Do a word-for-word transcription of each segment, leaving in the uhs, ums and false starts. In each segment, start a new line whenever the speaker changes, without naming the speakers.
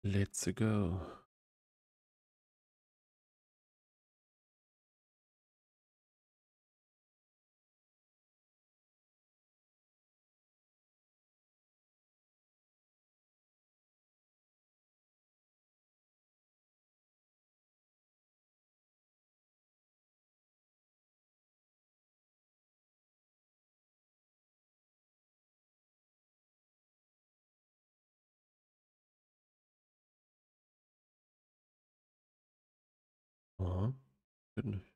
Let's go. Aha, geht nicht.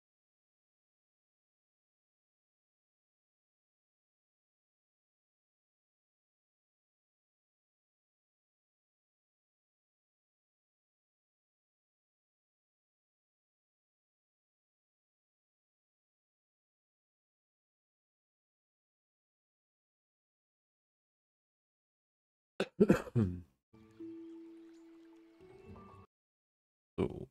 Hm. So.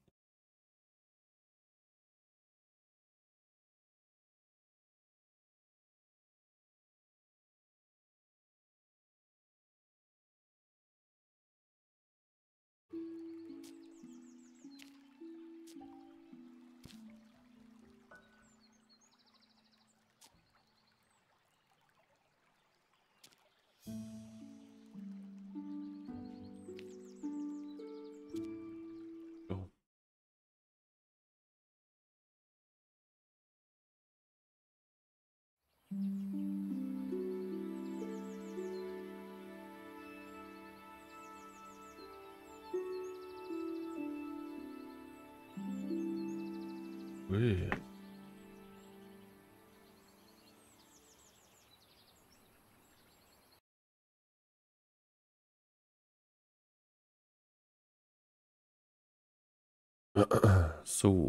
So. Ui. So.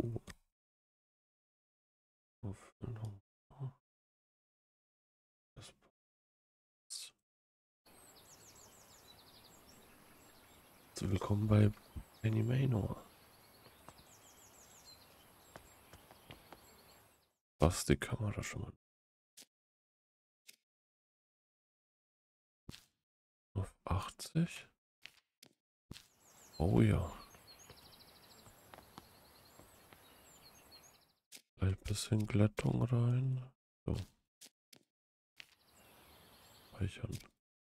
Auffüllung. Das passt. So, willkommen bei Penny Manor. Was die Kamera schon mal auf achtzig. Oh ja. Ein bisschen Glättung rein. So. Speichern.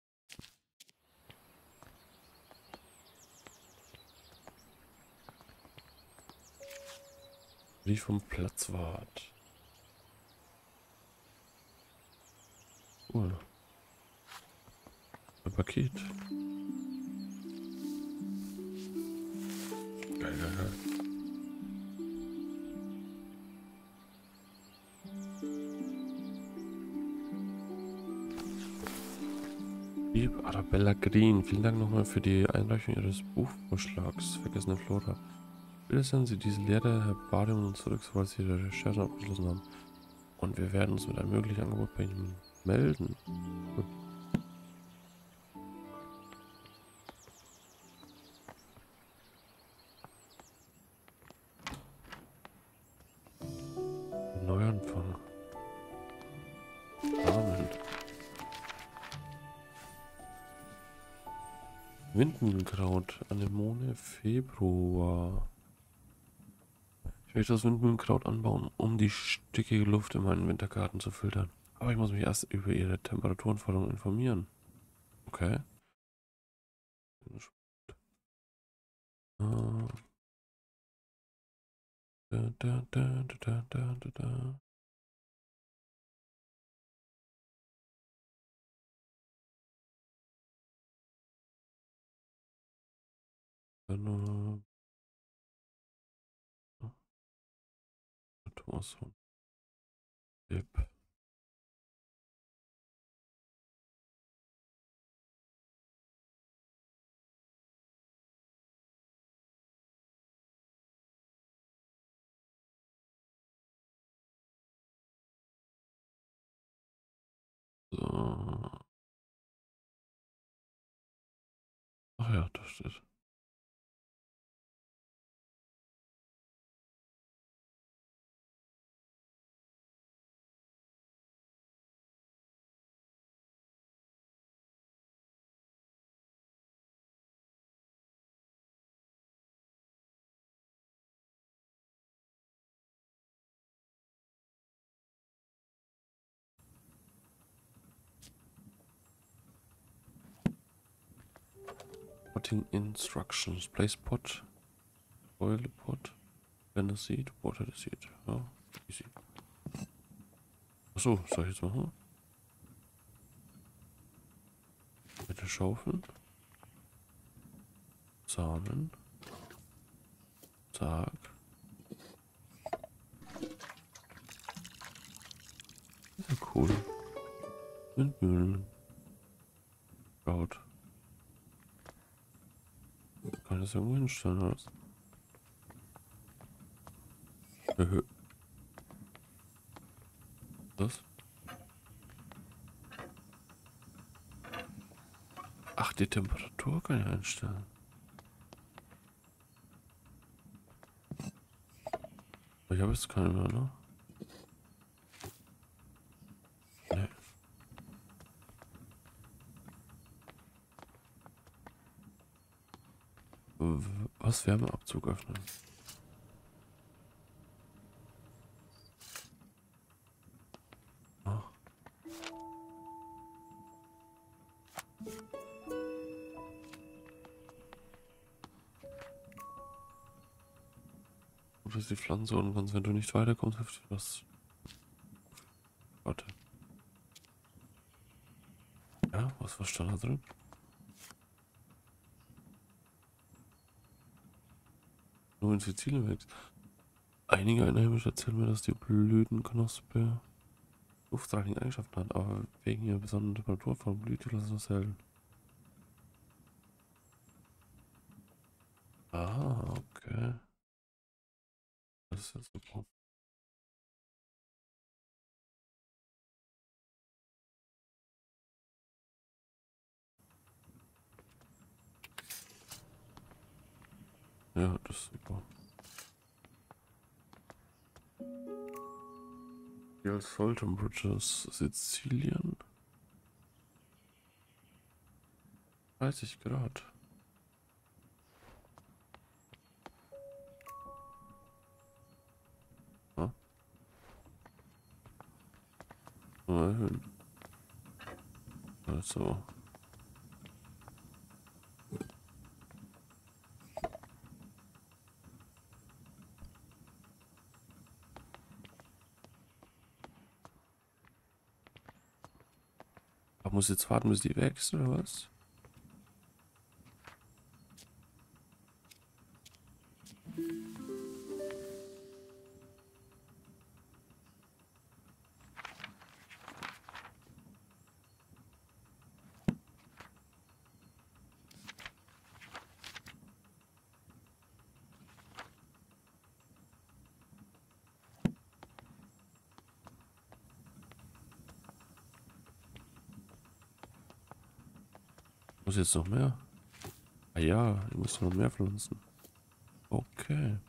Wie vom Platzwart. Cool. Ein Paket. Geil, geil, geil. Liebe Arabella Green, vielen Dank nochmal für die Einreichung Ihres Buchvorschlags, Vergessene Flora. Bitte senden Sie diese leere Herbarium zurück, sobald Sie Ihre Recherchen abgeschlossen haben. Und wir werden uns mit einem möglichen Angebot bei Ihnen melden. Gut. Neuanfang. Amen. Windmühlenkraut. Anemone Februar. Ich möchte das Windmühlenkraut anbauen, um die stickige Luft in meinen Wintergarten zu filtern. Aber ich muss mich erst über ihre Temperaturenforderung informieren. Okay. Äh, Da, da, da, da, da, da, da. Dann, äh, Thomas und Dip. So. Ach ja, das steht. Potting Instructions. Place pot. Boil the pot. Plant the seed. Water the seed. Ja, easy. Achso, soll ich jetzt machen? Mit der Schaufel. Samen. Zack. Ja, cool. Windmühlen. Baut. Kann ich das irgendwo hinstellen, oder was? Höhö. Was? Ach, die Temperatur kann ich einstellen. Ich habe jetzt keine mehr, ne? Nee. W- Was? Wärmeabzug öffnen. Ach. Gut, dass die Pflanze unten kannst, wenn du nicht weiterkommst, hilft dir das. Warte. Ja, was war da drin? Nur in Sizilien wächst. Einige Einheimische erzählen mir, dass die Blütenknospe duftreinigende Eigenschaften hat, aber wegen ihrer besonderen Temperatur von Blüte lassen das selten. Ah, okay. Das ist ja super. Ja, das ist super. Hier als Soul Temperatures Sizilien. dreißig Grad. Ja, mal erhöhen. Also. Ich muss jetzt warten, bis die wächst, oder was? Muss jetzt noch mehr? Ah ja, ich muss noch mehr pflanzen. Okay.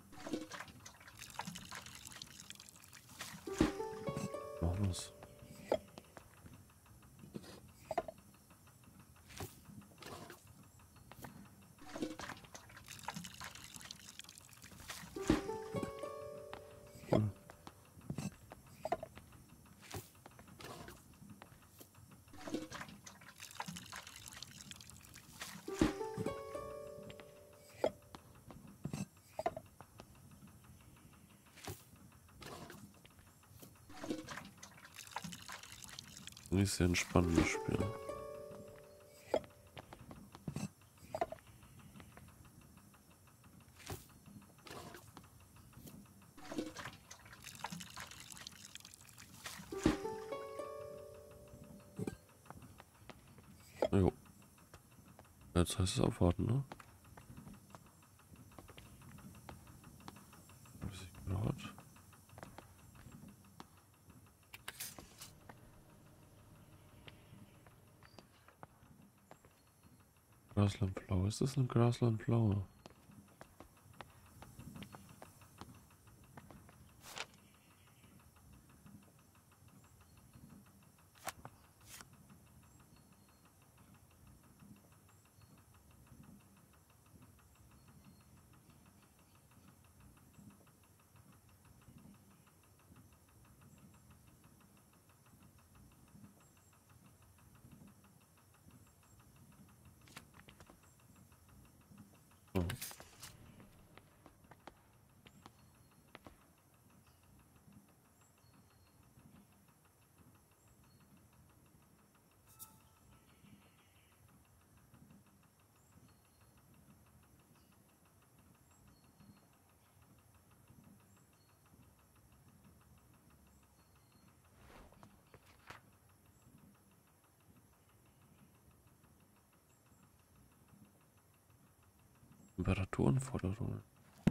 Machen wir's. Cool. Nicht sehr entspannendes Spiel. Jo. Jetzt heißt es abwarten, ne? dreißig Grad. Graslandblau. Ist das ein Graslandblau? Oh. Temperaturenforderungen.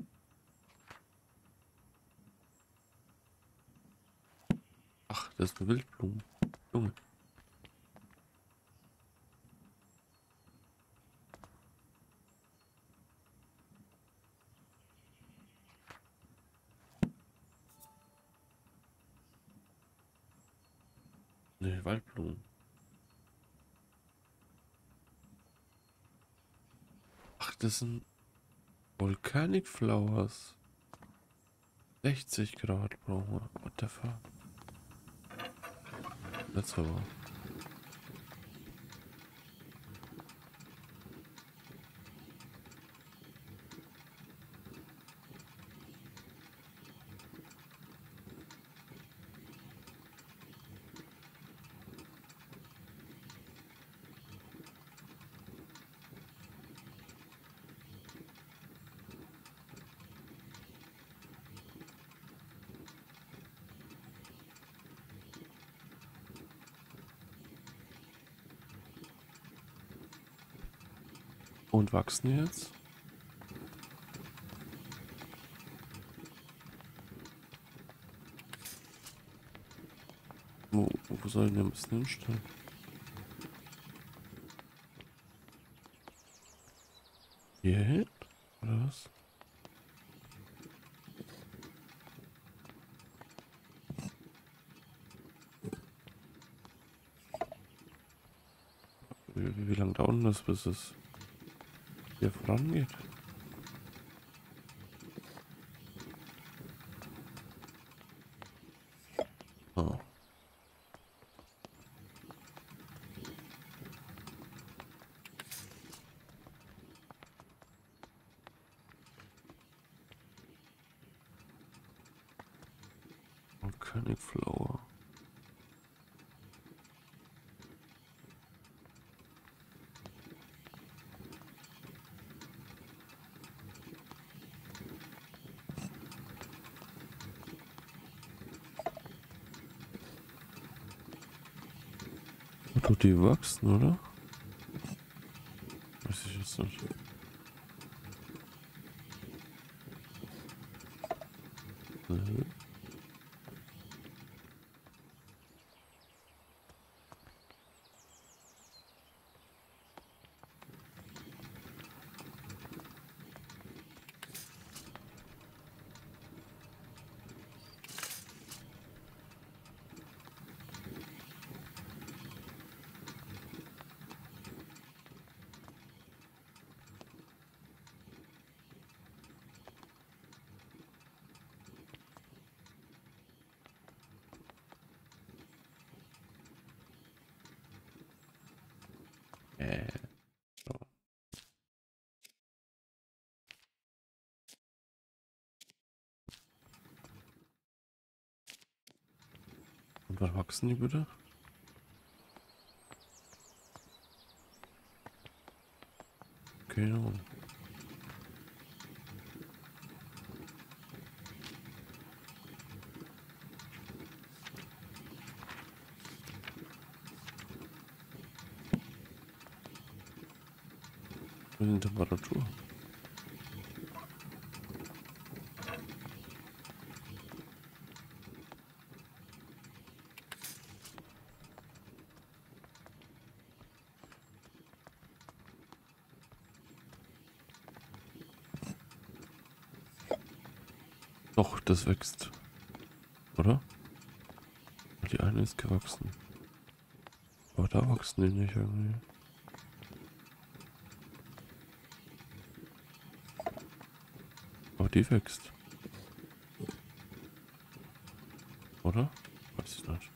Ach, das ist eine Wildblume. Junge. Ne, Waldblumen. Ach, das sind Volcanic Flowers. sechzig Grad brauchen wir. What the fuck? That's aber. Und wachsen jetzt? Wo, wo sollen wir ein bisschen hinstellen? Hier hin? Oder was? Wie, wie lange dauert das, bis es hier vorangeht? Oh. Volcanic Flower. Tut die wachsen, oder? Weiß ich jetzt nicht. Mhm. Äh, so. Und wann wachsen die bitte? Genau. In Temperatur. Doch, das wächst. Oder? Die eine ist gewachsen. Aber da wachsen die nicht irgendwie. Aber die wächst. Oder? Weiß ich nicht.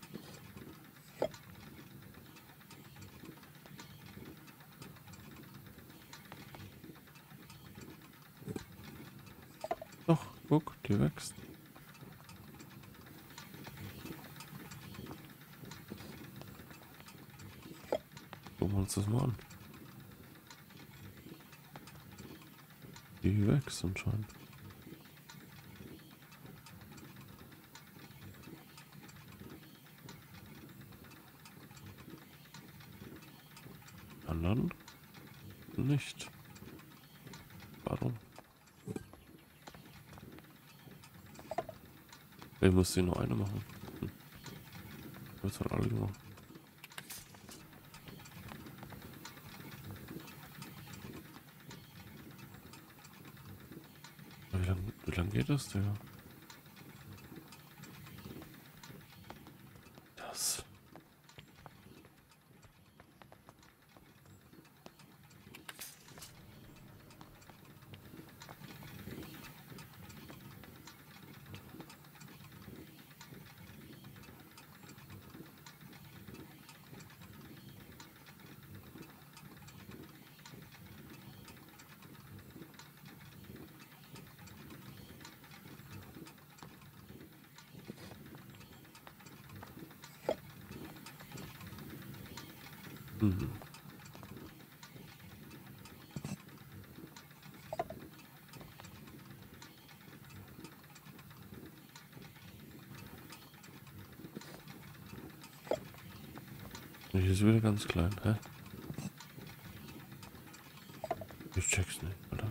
Guck, die wächst. Gucken wir uns das mal an. Die wächst anscheinend. Anderen nicht. Warum? Ich muss sie nur eine machen. Hm. Jetzt halt alle gemacht. Wie lange wie lang geht das denn? Das. Mhm. Hier ist wieder ganz klein, hä? Ich check's nicht, oder?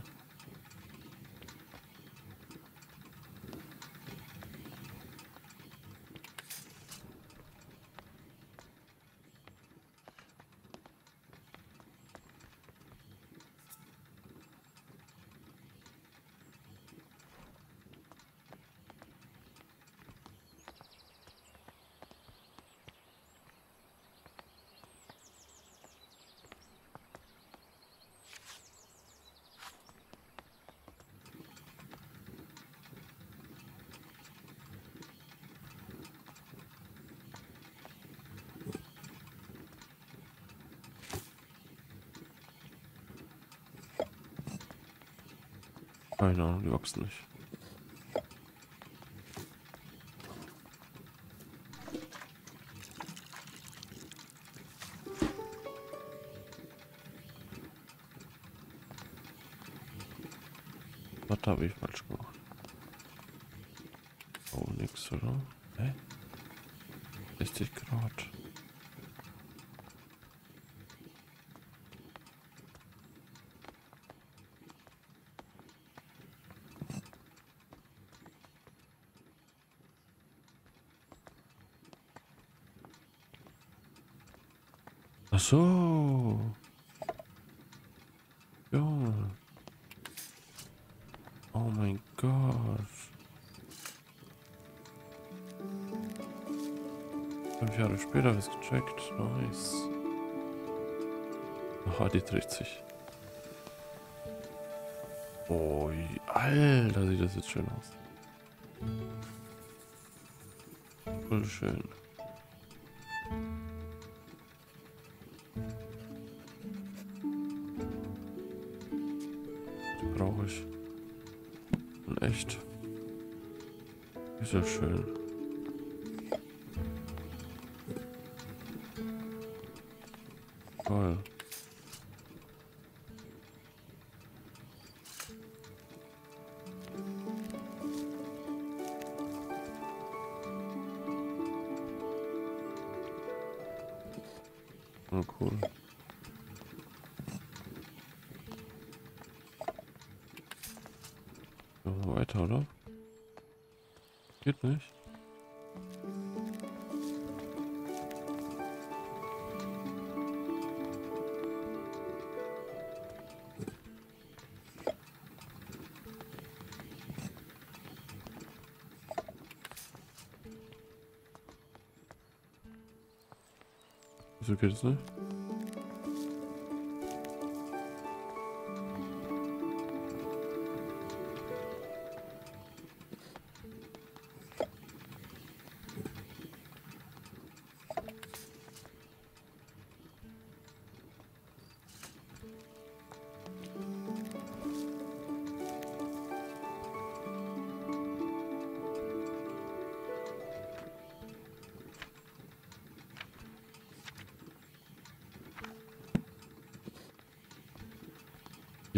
Keine Ahnung, die wachsen nicht. Was habe ich falsch gemacht? Oh, nix, oder? Hä? sechzig Grad. Ach so. Ja. Oh mein Gott. Fünf Jahre später habe ich es gecheckt. Nice. Aha, die dreht sich. Oh, Alter, sieht das jetzt schön aus. Voll schön. Die brauche ich. Und echt. Ist ja schön. Toll. Oh, cool. Machen wir weiter, oder? Geht nicht. Wieso geht es nicht?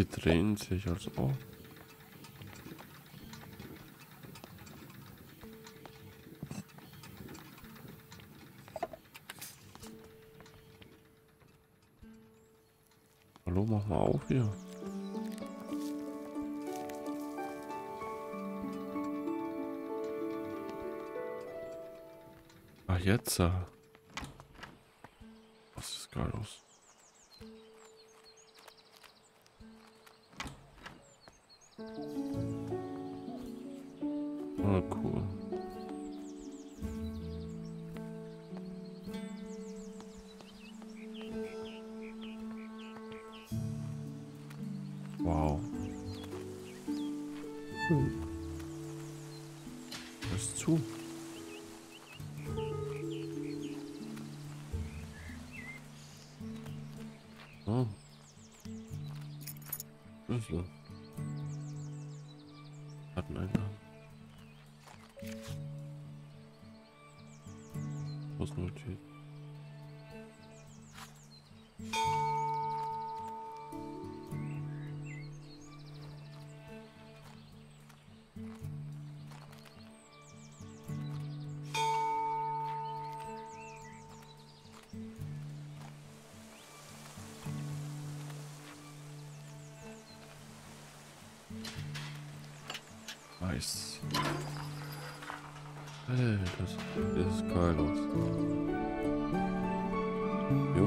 Vitrinen sehe ich also auch. Hallo, mach mal auf hier. Ah, jetzt. äh. Was ist geil aus? Ah, cool. Wow. Hm. Das ist zu. Oh. Schlüssel. Dateneingang. Was notiert? Nice. Hey, das, das ist geil aus. Jo.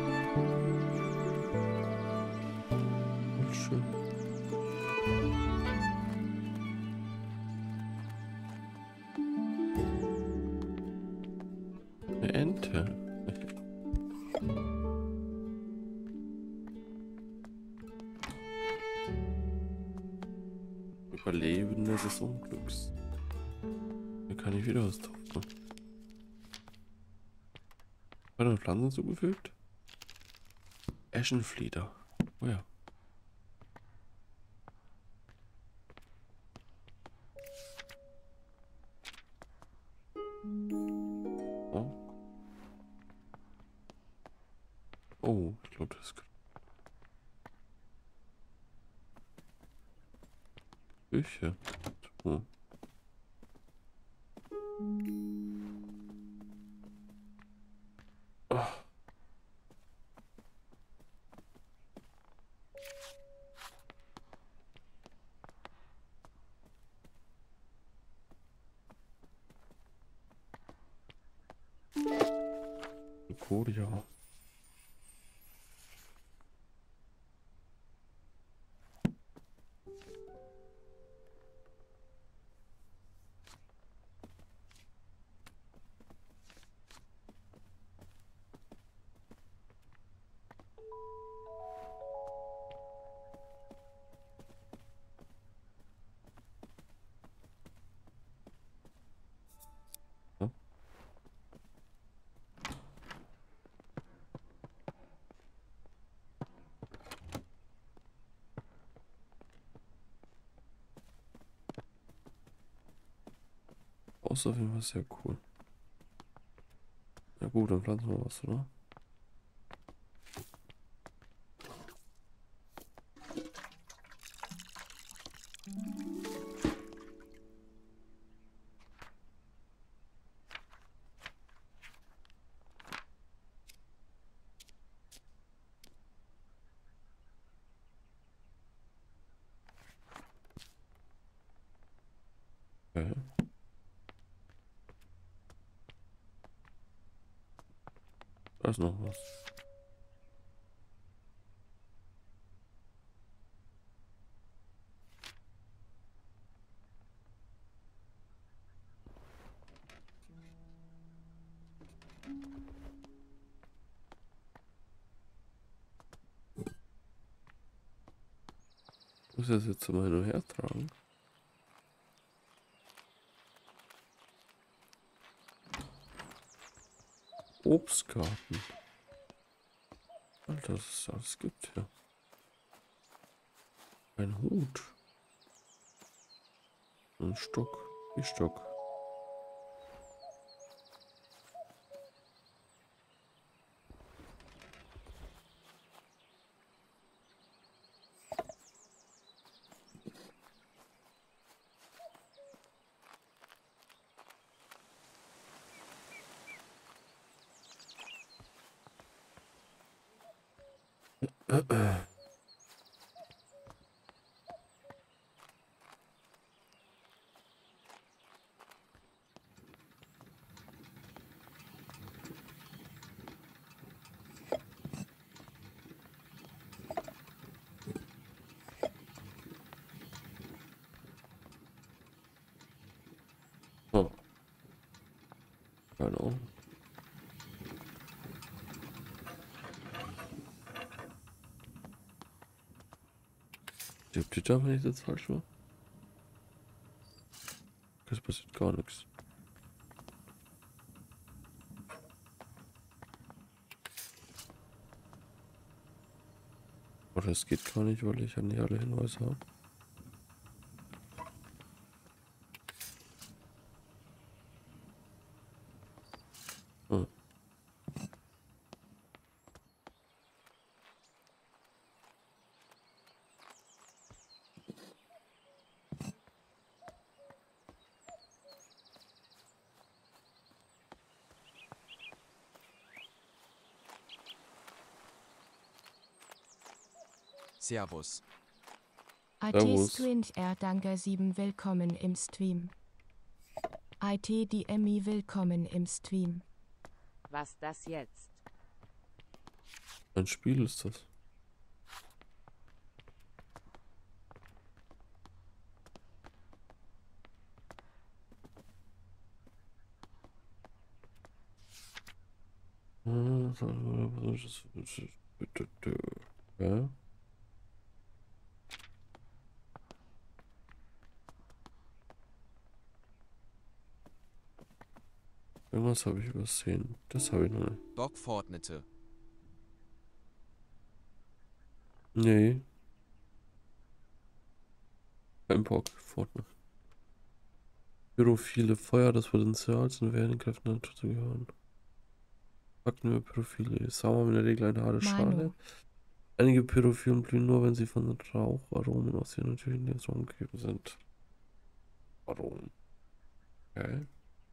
Und schön. Eine Ente. Überlebende des Unglücks. Hier kann ich wieder was drauf machen. Hat er Pflanzen zugefügt? Eschenflieder. Oh ja. Oh. Oh, ich glaube, das ist Küche. Oh. Ah. Kodia. Ja. Außer auf jeden Fall sehr cool. Ja gut, dann pflanzen wir was, oder? Okay. Da ist noch was. Ich muss das jetzt mal hin und her tragen. Obstgarten. Alter, was es alles gibt hier. Ein Hut. Ein Stock. Wie Stock. Oh, keine Ahnung. Stirbt die da, wenn ich jetzt falsch war? Es passiert gar nichts. Oder es geht gar nicht, weil ich ja nicht alle Hinweise habe. Hm.
Servus.
I T
Servus.
Strange R Danke sieben willkommen im Stream. I T D M I willkommen im Stream.
Was das jetzt?
Ein Spiel ist das. Ja. Irgendwas habe ich übersehen. Das habe ich noch nicht.
Bock Fortnite.
Nee. Kein Bock. Fortnite. Pyrophile Feuer, das Potenzial zu wehren Kräften dazu zu gehören. Fakten über Pyrophile. Sauer haben in der Regel eine harte Schale.
Manu.
Einige Pyrophilen blühen nur, wenn sie von Raucharomen aus ihren natürlichen Lebensraum umgeben sind. Warum? Okay.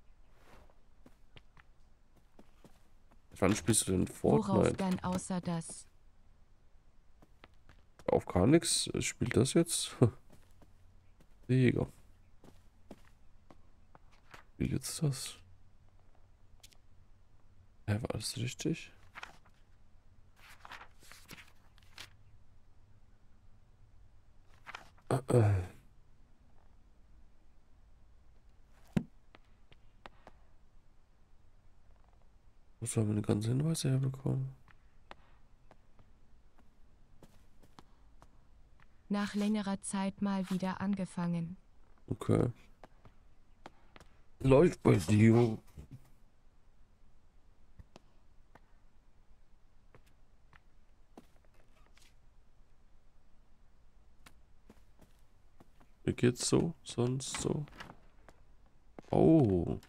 Wann spielst du denn
Worauf
Fortnite?
dann außer das?
Auf gar nichts. Spielt das jetzt? Digga. Wie jetzt das? Ja, war das richtig? Äh, äh. Wo sollen wir eine ganze Hinweise herbekommen?
Nach längerer Zeit mal wieder angefangen.
Okay. Läuft bei dir. Wie geht's so? Sonst so? Oh.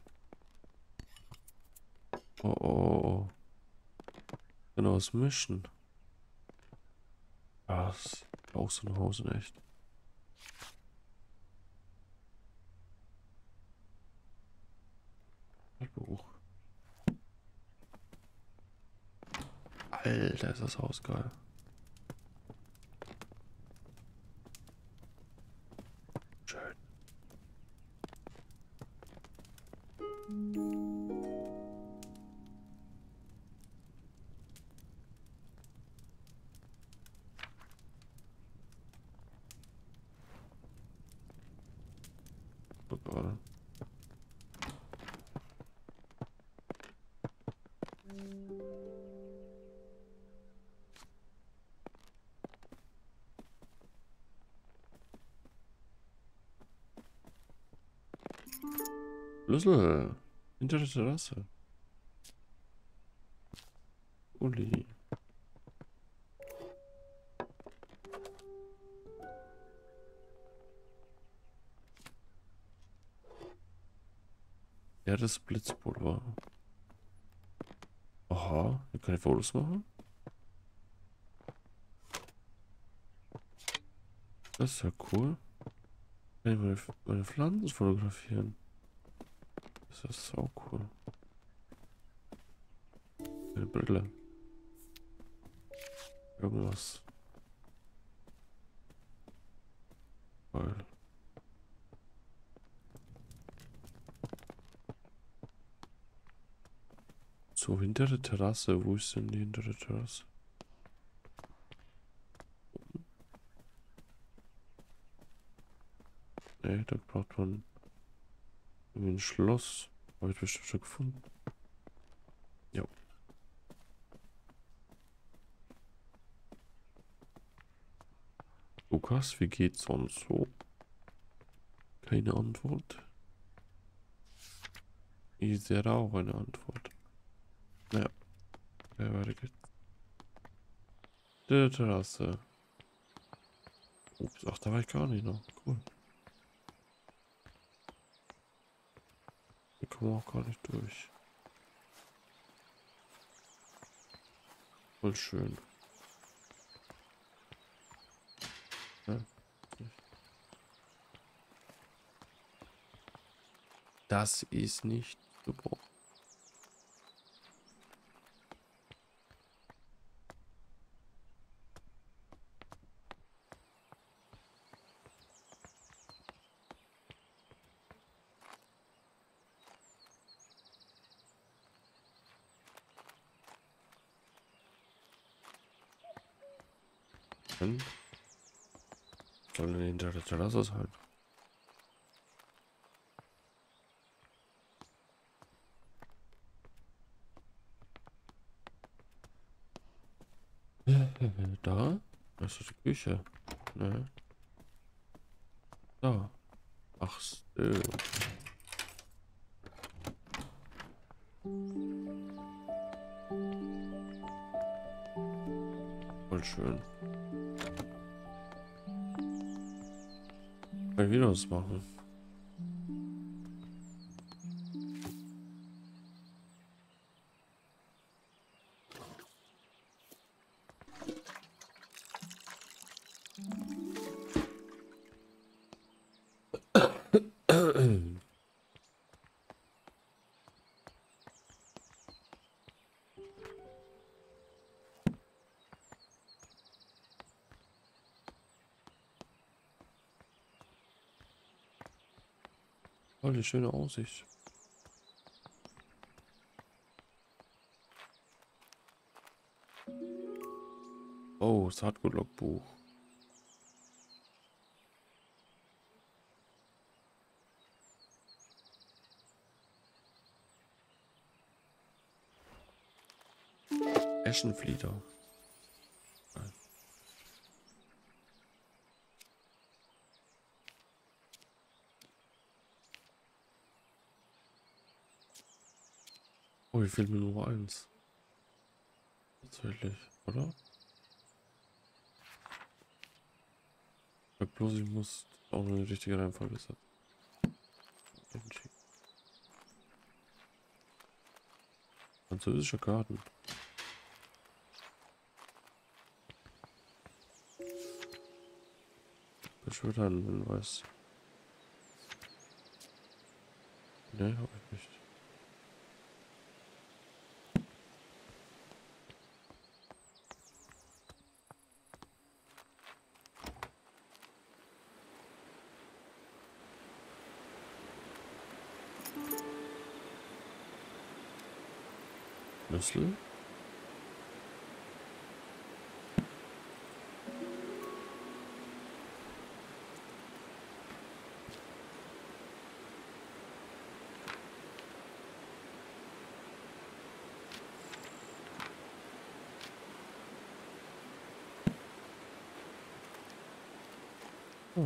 Oh, oh, oh. Genau, das Mischen. Was? Auch so nach Hause, echt. Buch. Alter, ist das Haus geil. Schön. Oh Gott. Schlüssel. Hinter der Terrasse. Uli. Ja, das Blitzpulver. Aha, hier kann ich Fotos machen. Das ist ja cool. Kann ich meine, meine Pflanzen fotografieren. Das ist so cool. Eine Brille. irgendwas. Weil so hintere Terrasse, wo ist denn die hintere Terrasse? Ne, da braucht man irgendwie ein Schloss. Habe ich bestimmt schon gefunden. Ja. Lukas, wie geht's sonst so? Keine Antwort. Ich sehe da auch eine Antwort. Naja, ja, weiter geht's. Die Terrasse. Ups, ach, da war ich gar nicht noch. Cool. Hier kommen wir auch gar nicht durch. Voll schön. Ja. Das ist nicht super. Dann soll denn hinter der Terrasse sein? Da? Das ist die Küche. Ne? Da. Ach so. Voll schön. Kann ich wieder was machen? Voll die schöne Aussicht. Oh, Saatgutlogbuch. Eschenflieder. Oh, hier fehlt mir nur eins. Tatsächlich, oder? Ja, bloß ich muss auch eine richtige Reihenfolge setzen. Französischer Garten. Beschwören, wenn was. Ne, hab ich nicht. Schlüssel? Oh.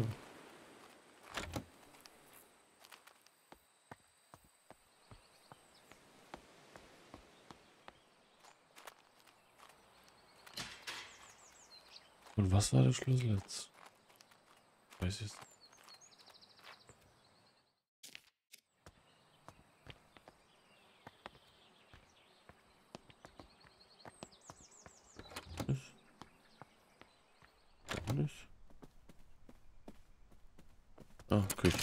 Und was war der Schlüssel jetzt? Weiß ich jetzt nicht. Nicht? Ah, Küche.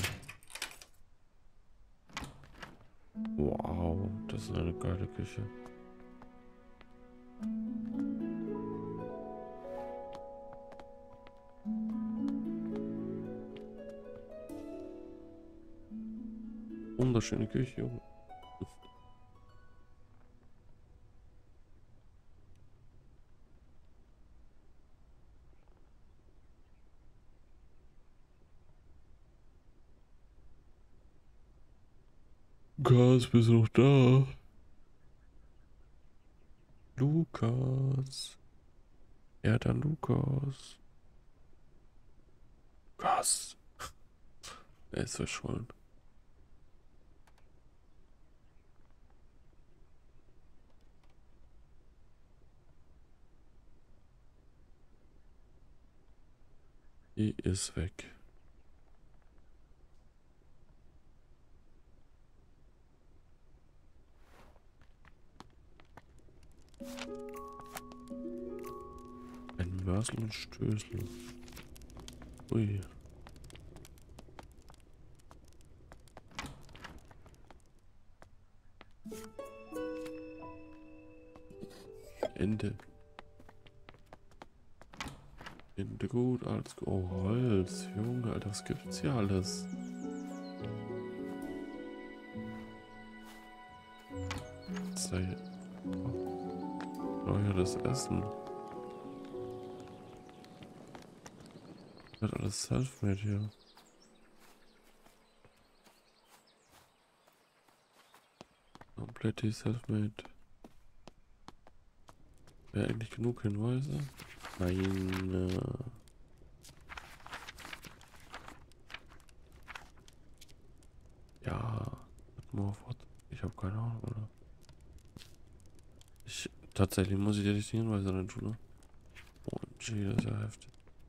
Wow, das ist eine geile Küche. Wunderschöne Küche, Junge. Lukas, bist du noch da? Lukas. Ja, dann Lukas. Lukas. Er ist verschollen. Die ist weg. Ein Mörsel und Stößel. Ui. Ende. Ende gut, alles gut. Oh, Holz, Junge, Alter, was gibt's hier alles? Sei. Oh, ja, das Essen. Wird alles self-made hier. Komplett self-made. Wäre eigentlich genug Hinweise? Nein. Äh ja. Ich habe keine Ahnung, oder? Ich, tatsächlich muss ich dir die Hinweise rein tun, ne? Oh, gee, das ist ja heftig.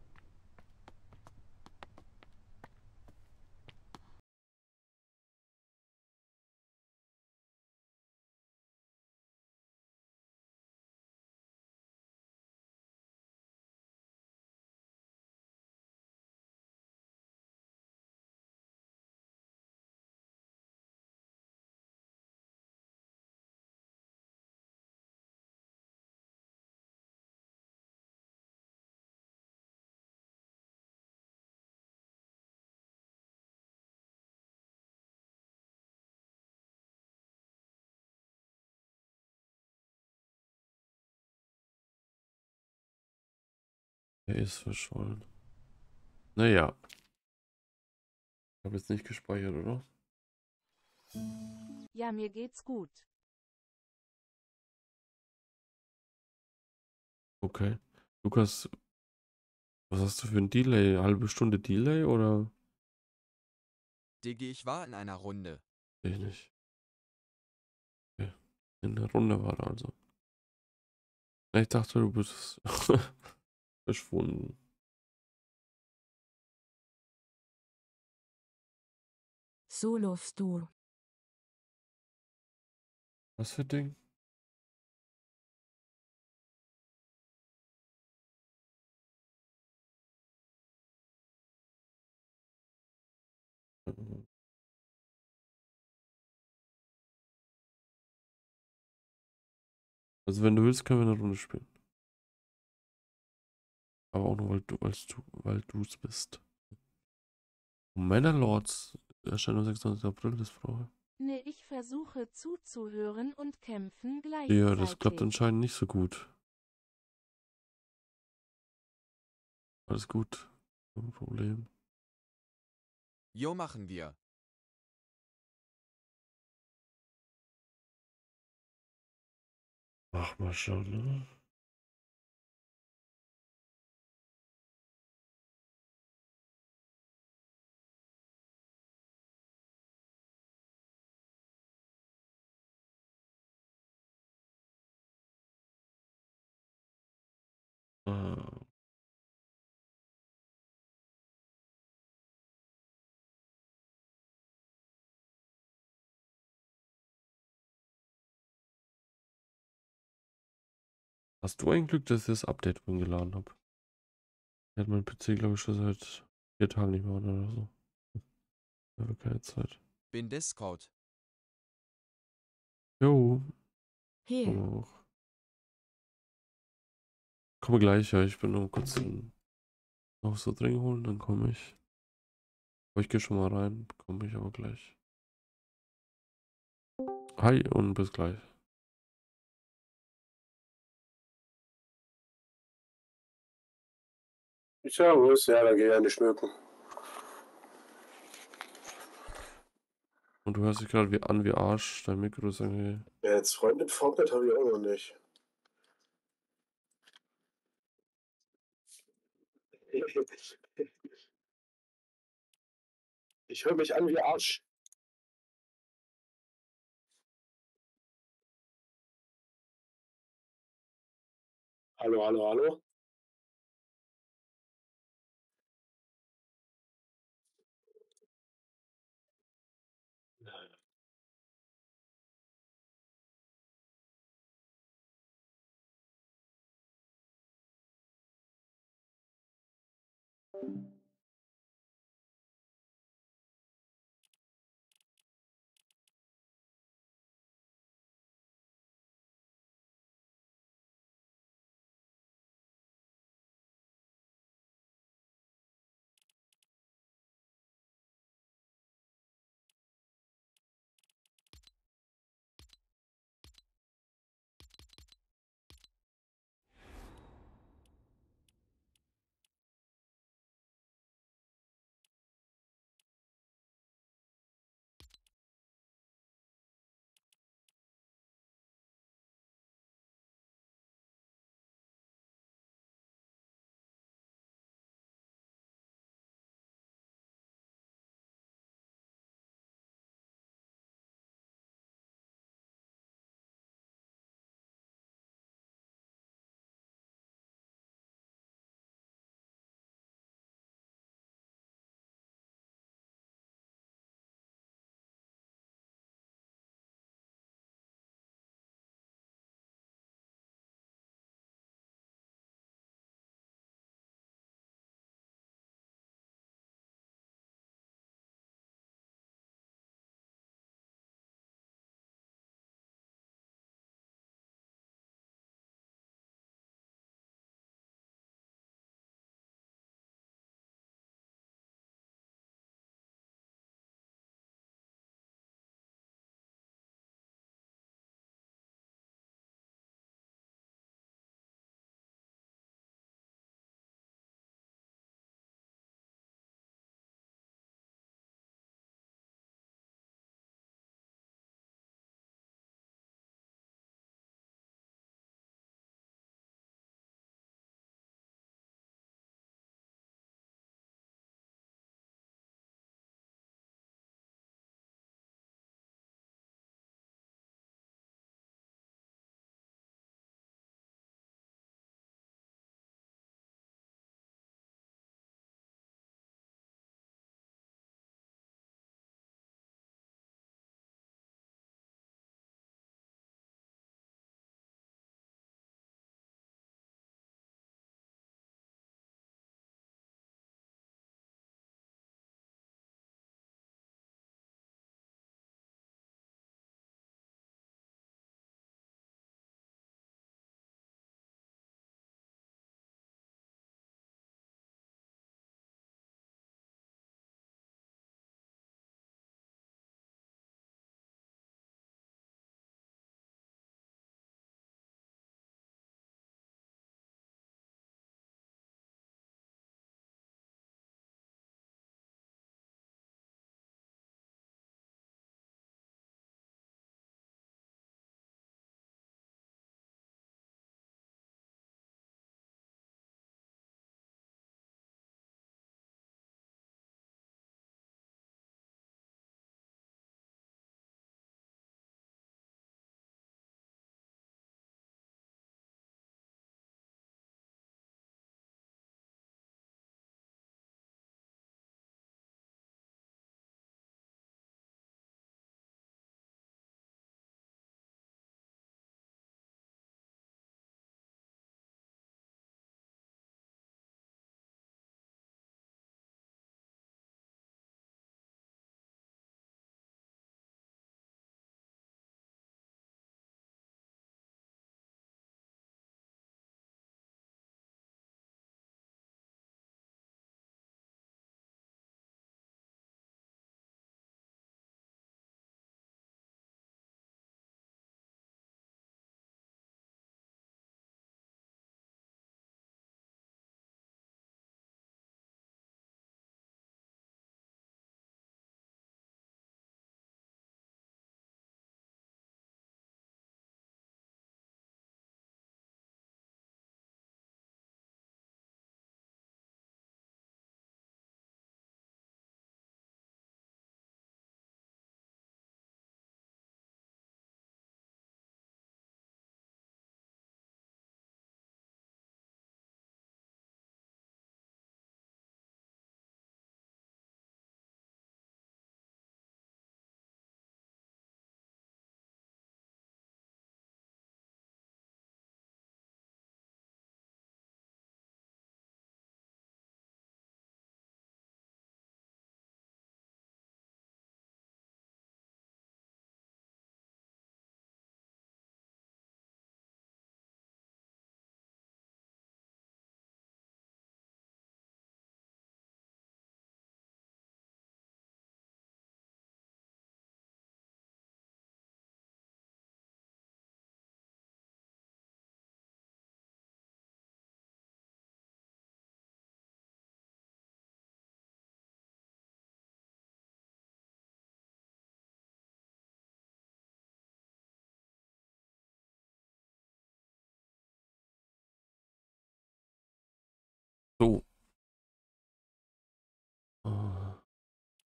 Er ist verschollen. Naja. Ich habe jetzt nicht gespeichert, oder?
Ja, mir geht's gut.
Okay. Lukas, was hast du für ein Delay? Eine halbe Stunde Delay oder?
Diggi, ich war in einer Runde.
Ich nicht. Okay. In der Runde war er also. Ich dachte, du bist verschwunden.
Solofst du.
Was für Ding? Also wenn du willst, können wir eine Runde spielen. Aber auch nur, weil du, weil du, weil du es bist. Manor-Lords erscheint am sechsundzwanzigsten April, das brauche
Ne, ich versuche zuzuhören und kämpfen
ich.
gleichzeitig.
Ja, das klappt anscheinend nicht so gut. Alles gut. Kein Problem.
Jo, machen wir.
Ach, mal schauen, ne? Ah. Hast du ein Glück, dass ich das Update geladen habe? Ich hatte meinen P C, glaube ich, schon seit vier Tagen nicht mehr an oder so. Ich habe keine Zeit.
Bin Discord.
Jo,
Hier.
komm auch. Komme gleich, ja. Ich bin nur kurz noch so dringend holen, dann komme ich. Aber ich gehe schon mal rein, komme ich aber gleich. Hi und bis gleich.
Servus, ja, da gehe ich nicht schmücken.
Und du hörst dich gerade wie an wie Arsch. Dein Mikro ist irgendwie.
Ja, jetzt Freund mit Fortnite habe ich auch noch nicht. Ich höre mich an wie Arsch. Hallo, hallo, hallo.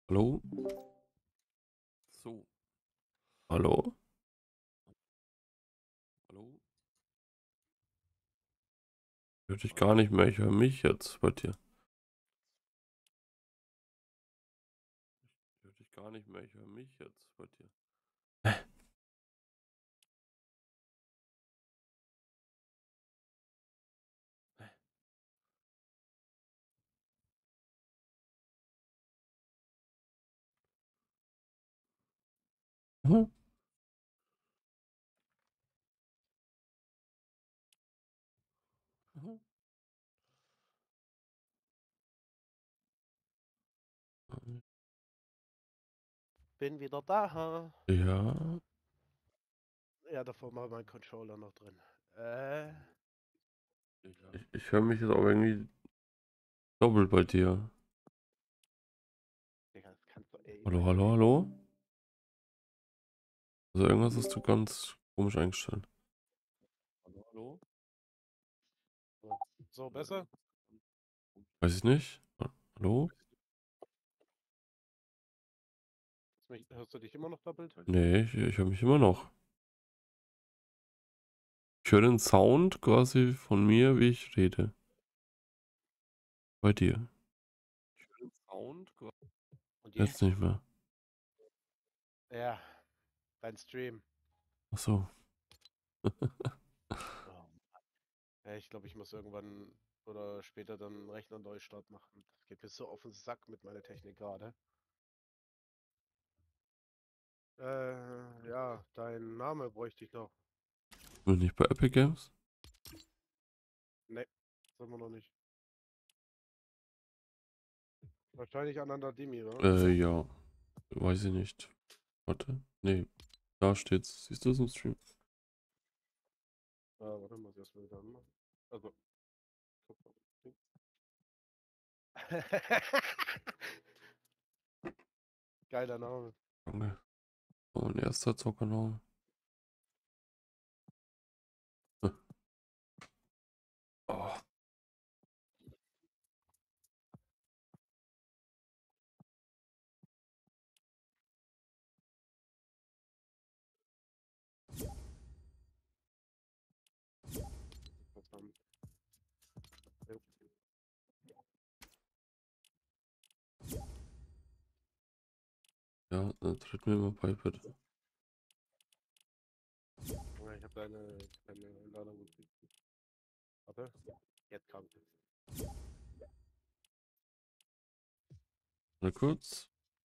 Hallo? So. Hallo? Hallo? Ich höre dich gar nicht mehr, ich höre mich jetzt bei dir. Ich höre dich gar nicht mehr, ich höre mich jetzt bei dir. Hä? Hä? Hm? Mhm.
Bin wieder da.
Ja,
Ja, davor war mein Controller noch drin. Äh,
ich, ich höre mich jetzt auch irgendwie doppelt bei dir.
Digga, das kannst du, ey,
Hallo,
mein
hallo,
Stream.
hallo? Also irgendwas hast du ganz komisch eingestellt. Hallo, hallo?
So, besser?
Weiß ich nicht. Hallo?
Hörst mich- Hörst du dich immer noch doppelt?
Nee, ich, ich höre mich immer noch. Ich höre den Sound quasi von mir, wie ich rede. Bei dir. Ich höre den Sound quasi.
Und
Jetzt
jetzt?
nicht mehr.
Ja, dein Stream.
Ach so.
Oh. Ja, ich glaube, ich muss irgendwann oder später dann einen Rechner Neustart machen. Das geht mir so auf den Sack mit meiner Technik gerade. Äh, ja, dein Name bräuchte ich noch.
Bin ich bei Epic Games?
Ne, sind wir noch nicht. Wahrscheinlich Ananda Dimi, oder?
Äh, ja. Weiß ich nicht. Warte. Nee. Da steht's. Siehst du es im Stream?
Ah, warte, muss ich erstmal wieder anmachen. Also. Geiler Name.
Junge. Oh, mein erster Zockername. Hm. Oh.
Verdammt.
Ja, dann tritt mir mal bei, bitte.
Ja, ich habe deine, deine Einladung gekriegt. Warte, jetzt kommt es.
Mal kurz.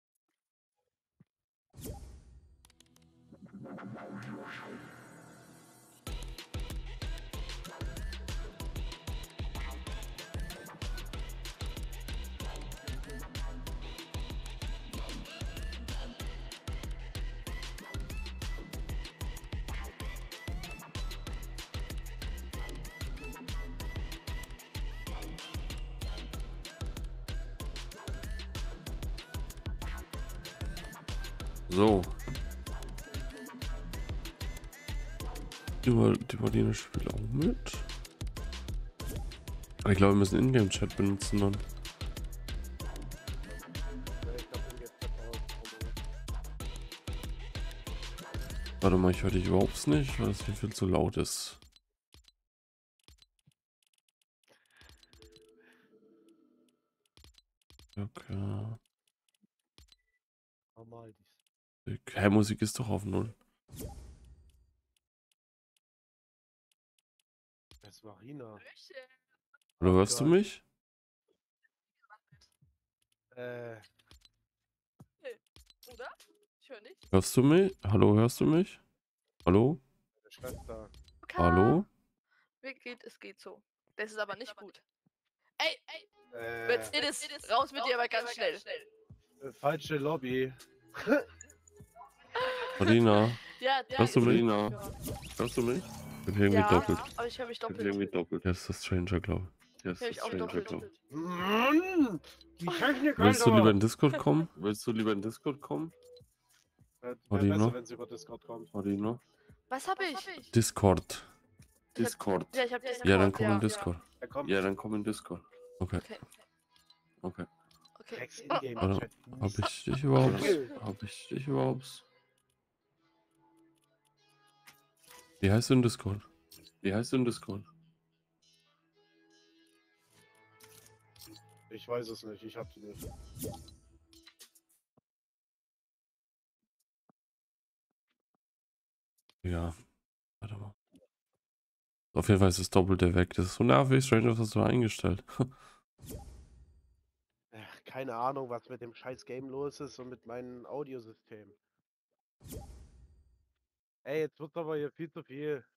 So. Die, Mar- die Marlene spielt auch mit. Aber ich glaube, wir müssen Ingame-Chat benutzen dann.
Ja, ich glaube, den jetzt raus.
Warte mal, ich höre dich überhaupt nicht, weil es hier viel zu laut ist. Okay.
Normal dies.
Hä, Musik ist doch auf Null.
Das ist Marina.
Hallo,
Oh
hörst du
Gott.
mich?
Äh,
Oder? Ich höre nicht.
Hörst du mich? Hallo, hörst du mich? Hallo?
meine Schwester.
Okay.
Hallo?
Mir geht, es geht so. Das ist aber nicht gut. Ey, ey,
Äh,
Mercedes, raus mit dir, aber ganz schnell.
äh, falsche Lobby.
Marlina,
Ja, der
hörst du
ist
mich?
Kopfhörer.
Hörst du mich? Ich bin irgendwie
Ja,
doppelt.
aber ich höre mich
Ich bin
doppelt.
irgendwie doppelt. Ja, das ist das Stranger, glaube ich. Ja, das
Hör
ist
ich
das
auch
Stranger,
doppelt.
glaube ich.
Mann, die Technik,
Willst du
Alter.
lieber in Discord kommen? Willst du lieber in Discord kommen?
Wäre
Marina?
besser, wenn es über Discord kommt.
Marlina?
Was hab ich?
Discord.
Ich hab-
Discord.
Ja, ich hab Discord.
Ja, dann komm
ja.
in Discord.
Er kommt.
Ja, dann komm in Discord. Okay.
Okay.
Okay.
Okay.
Drecks
Oh,
Ingame
Warte,
Chat.
hab ich dich überhaupt?
Kill.
Hab ich dich überhaupt? Wie heißt du in Discord? Wie heißt du in Discord?
Ich weiß es nicht, ich hab die nicht.
Ja, warte mal. Auf jeden Fall ist das Doppelte weg. Das ist so nervig. Stranger, was hast du da eingestellt?
Ach, keine Ahnung, was mit dem scheiß Game los ist und mit meinem Audiosystem. Ey, jetzt wird's aber hier viel zu viel.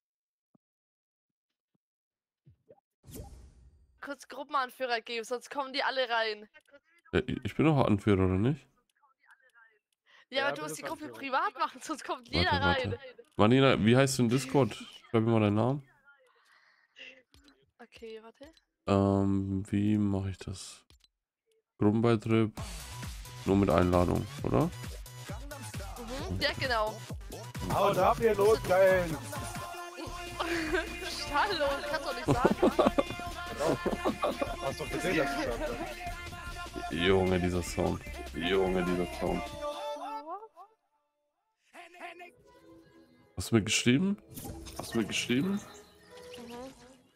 kurz Gruppenanführer geben, sonst kommen die alle rein.
Ja, ich bin doch Anführer, oder nicht?
Ja,
Ja,
aber du
du
musst die
bist
Gruppe
Anführer.
privat machen, sonst kommt
Warte,
jeder
warte.
rein.
Marina, wie heißt du in Discord? Schreib mir mal deinen Namen.
Okay, warte.
Ähm, wie mache ich das? Gruppenbeitritt. Nur mit Einladung, oder?
Mhm. Ja, genau.
Haut ab, ihr Notgeilen!
Hallo, kannst du doch nicht sagen.
Hast doch gesehen, dass ich das hab.
Junge, dieser Sound. Junge, dieser Sound. Hast du mir geschrieben? Hast du mir geschrieben?
Mhm.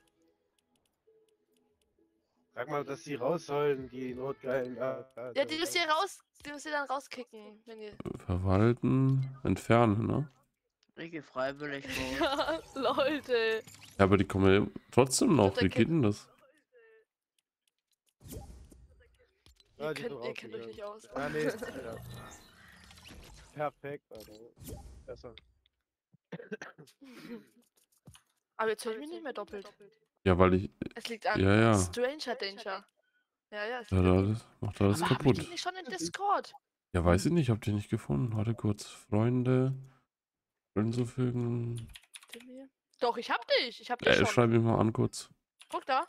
Sag mal, dass die raus sollen, die Notgeilen. Ja,
Ja, die müsst ihr raus, die müsst ihr dann rauskicken, wenn ihr.
Verwalten, entfernen, ne?
Regel freiwillig raus.
Ja, Leute.
Ja, aber die kommen ja trotzdem noch.
der
Wie
Kind-
geht denn das?
Ja,
Ihr
die
könnt,
sind
ihr kennt euch
rausgegangen.
nicht aus.
Ja, nee. Ja. Perfekt, Alter. Besser.
Aber jetzt höre ich mich nicht mehr doppelt.
Ja, weil ich.
Es liegt an
Ja, ja.
Stranger Danger. Ja, ja, es
Ja,
liegt an ihm.
das macht alles
Aber hab ich
kaputt.
dich nicht schon in Discord?
Ja, weiß ich nicht, habt ihr nicht gefunden? Warte kurz. Freunde. Hinzufügen.
Den hier? Doch, ich hab dich. Ich hab dich
Äh,
schon.
schreib mich mal an kurz.
Guck da.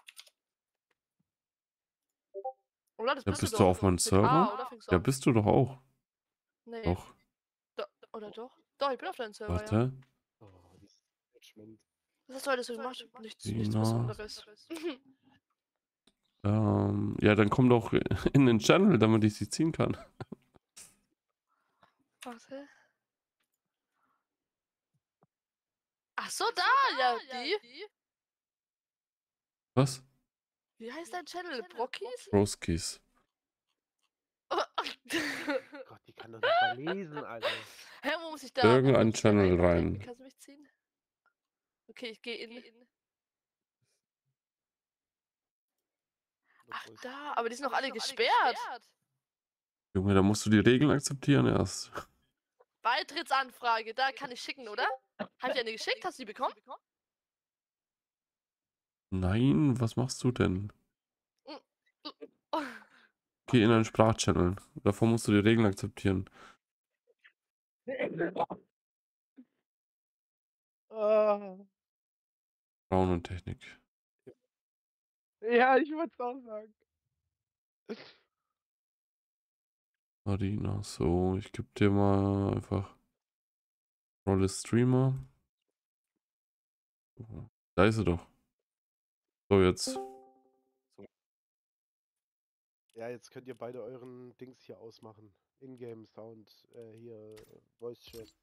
Oder? Das
Ja,
bist,
bist
du
du
doch.
auf meinem
Mit
Server?
A, oder fängst du
Ja,
an?
bist du doch auch.
Nee.
Doch.
Do oder doch? Doch, ich bin auf deinem Server, ja.
Warte.
Oh, dieses Attachment.
Was hast du heute so gemacht? Nichts, nichts
Dina.
Besonderes.
Ähm, ja, dann komm doch in den Channel, damit ich sie ziehen kann.
Warte. Ach so, da, ja, die.
Was?
Wie heißt dein Channel? Brockis?
Broskis.
Gott, die kann doch nicht mal lesen, Alter.
Hä, wo muss ich da?
Irgendein
wo muss ich da
Channel
Okay,
rein.
Kannst du mich ziehen? Okay, ich gehe in. Ach, da, aber die sind noch alle gesperrt.
Junge, da musst du die Regeln akzeptieren erst.
Beitrittsanfrage, da kann ich schicken, oder? Hab ich eine geschickt? Hast du die bekommen?
Nein, was machst du denn?
Oh.
Geh in einen Sprachchannel. Davor musst du die Regeln akzeptieren.
Ah.
Frauen und Technik.
Ja, ich würde es auch sagen.
Marina, so, ich gebe dir mal einfach Rolle Streamer. Da ist sie doch. So, jetzt.
Ja, jetzt könnt ihr beide euren Dings hier ausmachen. Ingame Sound, äh, hier, Voice Chat.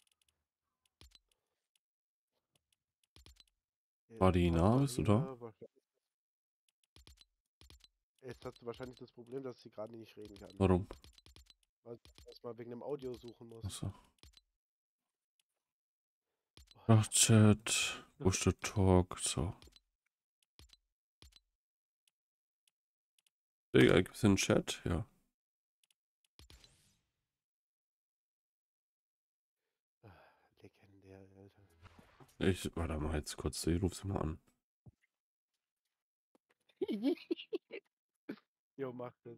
Marina, bist du da?
Marina, wahrscheinlich- Jetzt hast du wahrscheinlich das Problem, dass sie gerade nicht reden kann.
Warum?
Weil du erstmal wegen dem Audio suchen musst.
Achso. Sprachchat, Push to Talk, so. Digga, gibt's einen Chat? Ja.
Ah, legendär, Alter.
Ich, warte mal jetzt kurz, ich ruf sie mal an.
Jo, mach das.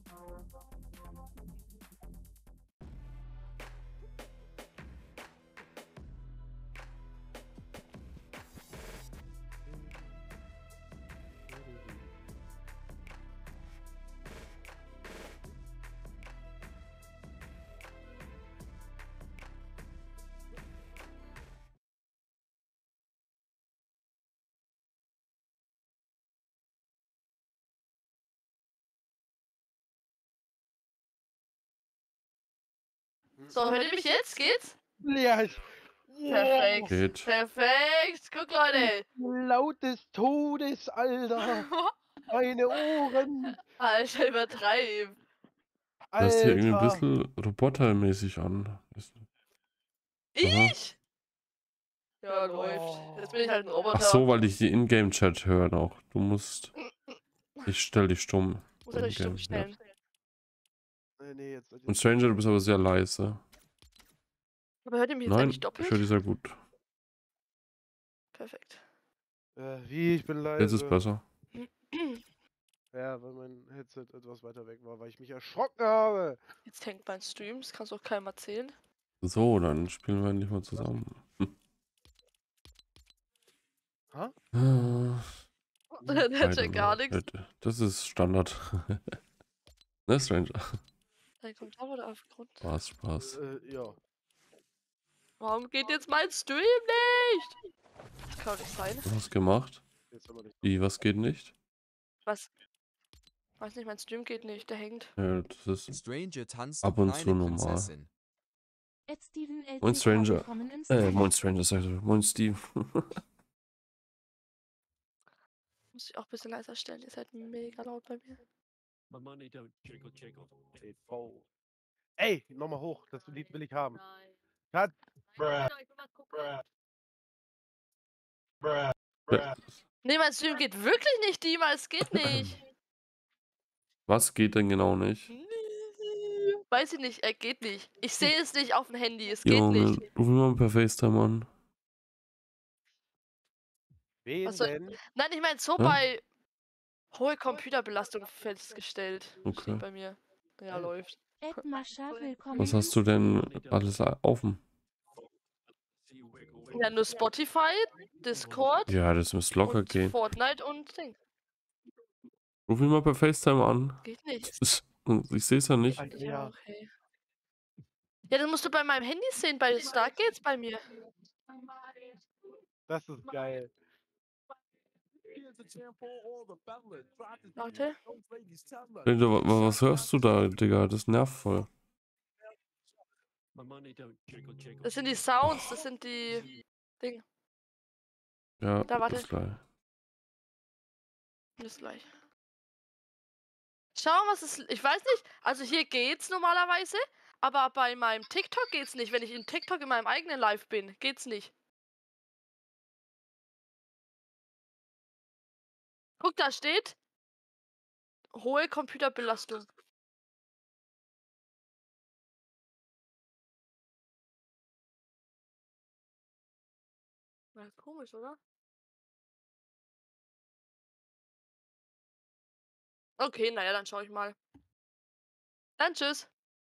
So, hört ihr mich jetzt? Geht's?
Ja, ich...
Perfekt.
Geht.
Perfekt. Guck, Leute.
Laut des Todes, Alter. Meine Ohren.
Alter, übertreib.
Das ist hier irgendwie ein
Alter.
bisschen robotermäßig an. Das- Aha.
Ich? Ja, läuft. Jetzt bin ich halt ein Roboter.
Ach so, weil ich die Ingame-Chat höre auch. Du musst... Ich stell dich stumm.
Muss er euch stumm
Ingame, ja.
stellen.
Nee, nee, jetzt,
Und Stranger, du bist aber sehr leise.
Aber hört ihr mich jetzt
Nein,
eigentlich
ich
doppelt?
höre dich sehr gut.
Perfekt.
Äh, wie? Ich bin leise.
Jetzt ist besser.
Ja, weil mein Headset etwas weiter weg war, weil ich mich erschrocken habe.
Jetzt hängt mein Stream, das kannst du auch keinem erzählen.
So, dann spielen wir endlich mal zusammen. Hm.
Ha?
Ah,
Der
I
checkt
don't
gar
know.
nichts.
Das ist Standard. Ne, Stranger?
Der kommt auch wieder auf den Grund.
Spaß, Spaß.
Äh, ja.
Warum geht jetzt mein Stream nicht? Das kann doch nicht sein.
Was hast du gemacht?
Jetzt haben wir dich.
Wie, was geht nicht?
Was? Weiß nicht, mein Stream geht nicht, der hängt.
Ja, das ist
Stranger tanzt
ab und
kleine
zu normal.
Prinzessin.
Ed Steven L C K,
Moin Stranger.
willkommen im
Äh,
Stream.
moin Stranger, sagt er. Moin Steve.
Muss ich auch ein bisschen leiser stellen, ihr seid mega laut bei mir.
Ey, Bo. Ey, nochmal hoch. Das Lied will ich haben. Cut.
Nee, mein Stream geht wirklich nicht, Dima, es geht nicht.
Was geht denn genau nicht?
Weiß ich nicht, er geht nicht. Ich sehe es nicht auf dem Handy, es geht
Junge,
nicht.
ruf mich mal per FaceTime an.
Wen
Was soll-
denn?
Nein, ich meine so
Hä?
bei hohe Computerbelastung festgestellt.
Okay.
Steht bei mir. Ja, läuft.
Ed Mascha, willkommen
Was
im
hast du denn alles offen?
Ja, nur Spotify, Discord
Ja, das müsste locker
und
gehen.
Fortnite und Ding.
Ruf mich mal per FaceTime an.
Geht nicht.
Das ist, ich sehe es ja nicht.
Alter,
Ja,
ja.
okay. Ja, das musst du bei meinem Handy sehen. Bei Star geht's bei mir.
Das ist geil.
Warte.
Stranger, wa- wa- was hörst du da, Digga? Das nervt voll.
Das sind die Sounds, das sind die Dinge.
Ja,
Da, warte.
bis gleich.
Bis gleich. Schau, was ist. Ich weiß nicht. Also hier geht's normalerweise, aber bei meinem TikTok geht's nicht. Wenn ich in TikTok in meinem eigenen Live bin, geht's nicht. Guck, da steht hohe Computerbelastung. Na, komisch, oder? Okay, naja, dann schaue ich mal. Dann tschüss.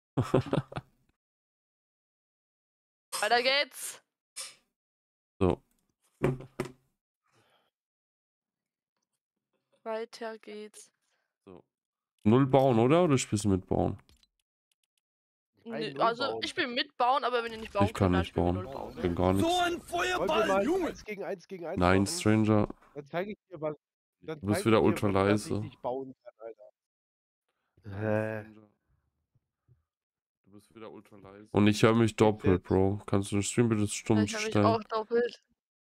Weiter geht's.
So.
Weiter geht's.
so. Null bauen, oder? Oder spielst du mit bauen?
Ein
Nö, also
Nullbaum.
ich will mitbauen, aber wenn ihr nicht bauen
Ich kann
könnt, dann
nicht
spielen wir
bauen.
null bauen.
Ich bin gar nichts.
Wollen wir mal eins gegen eins gegen eins
Nein,
machen?
Stranger.
Dann zeige ich dir was. Dann
Du bist
zeig
wieder
ich dir,
ultra
was
leise.
ich nicht bauen kann, Alter. Äh.
Du bist wieder ultra leise. Und ich höre mich doppelt,
jetzt?
Bro. Kannst du den Stream bitte
Ja,
stumm
ich habe mich
stellen?
auch doppelt.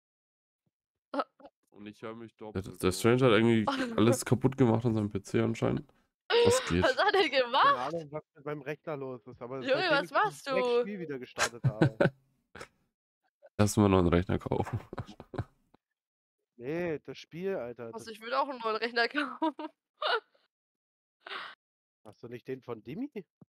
Und ich höre mich doppelt. Der, der Stranger hat irgendwie alles kaputt gemacht an seinem P C anscheinend. Was geht?
Was hat er
Keine
gemacht?
Ahnung, was mit meinem Rechner los ist, aber
Junge,
seitdem
was
ich
machst
das Black
du?
Spiel wieder gestartet habe.
Lass mal noch einen Rechner kaufen.
Nee, das Spiel, Alter.
Also
Das,
ich würde auch einen neuen Rechner kaufen.
hast du nicht den von Dimi?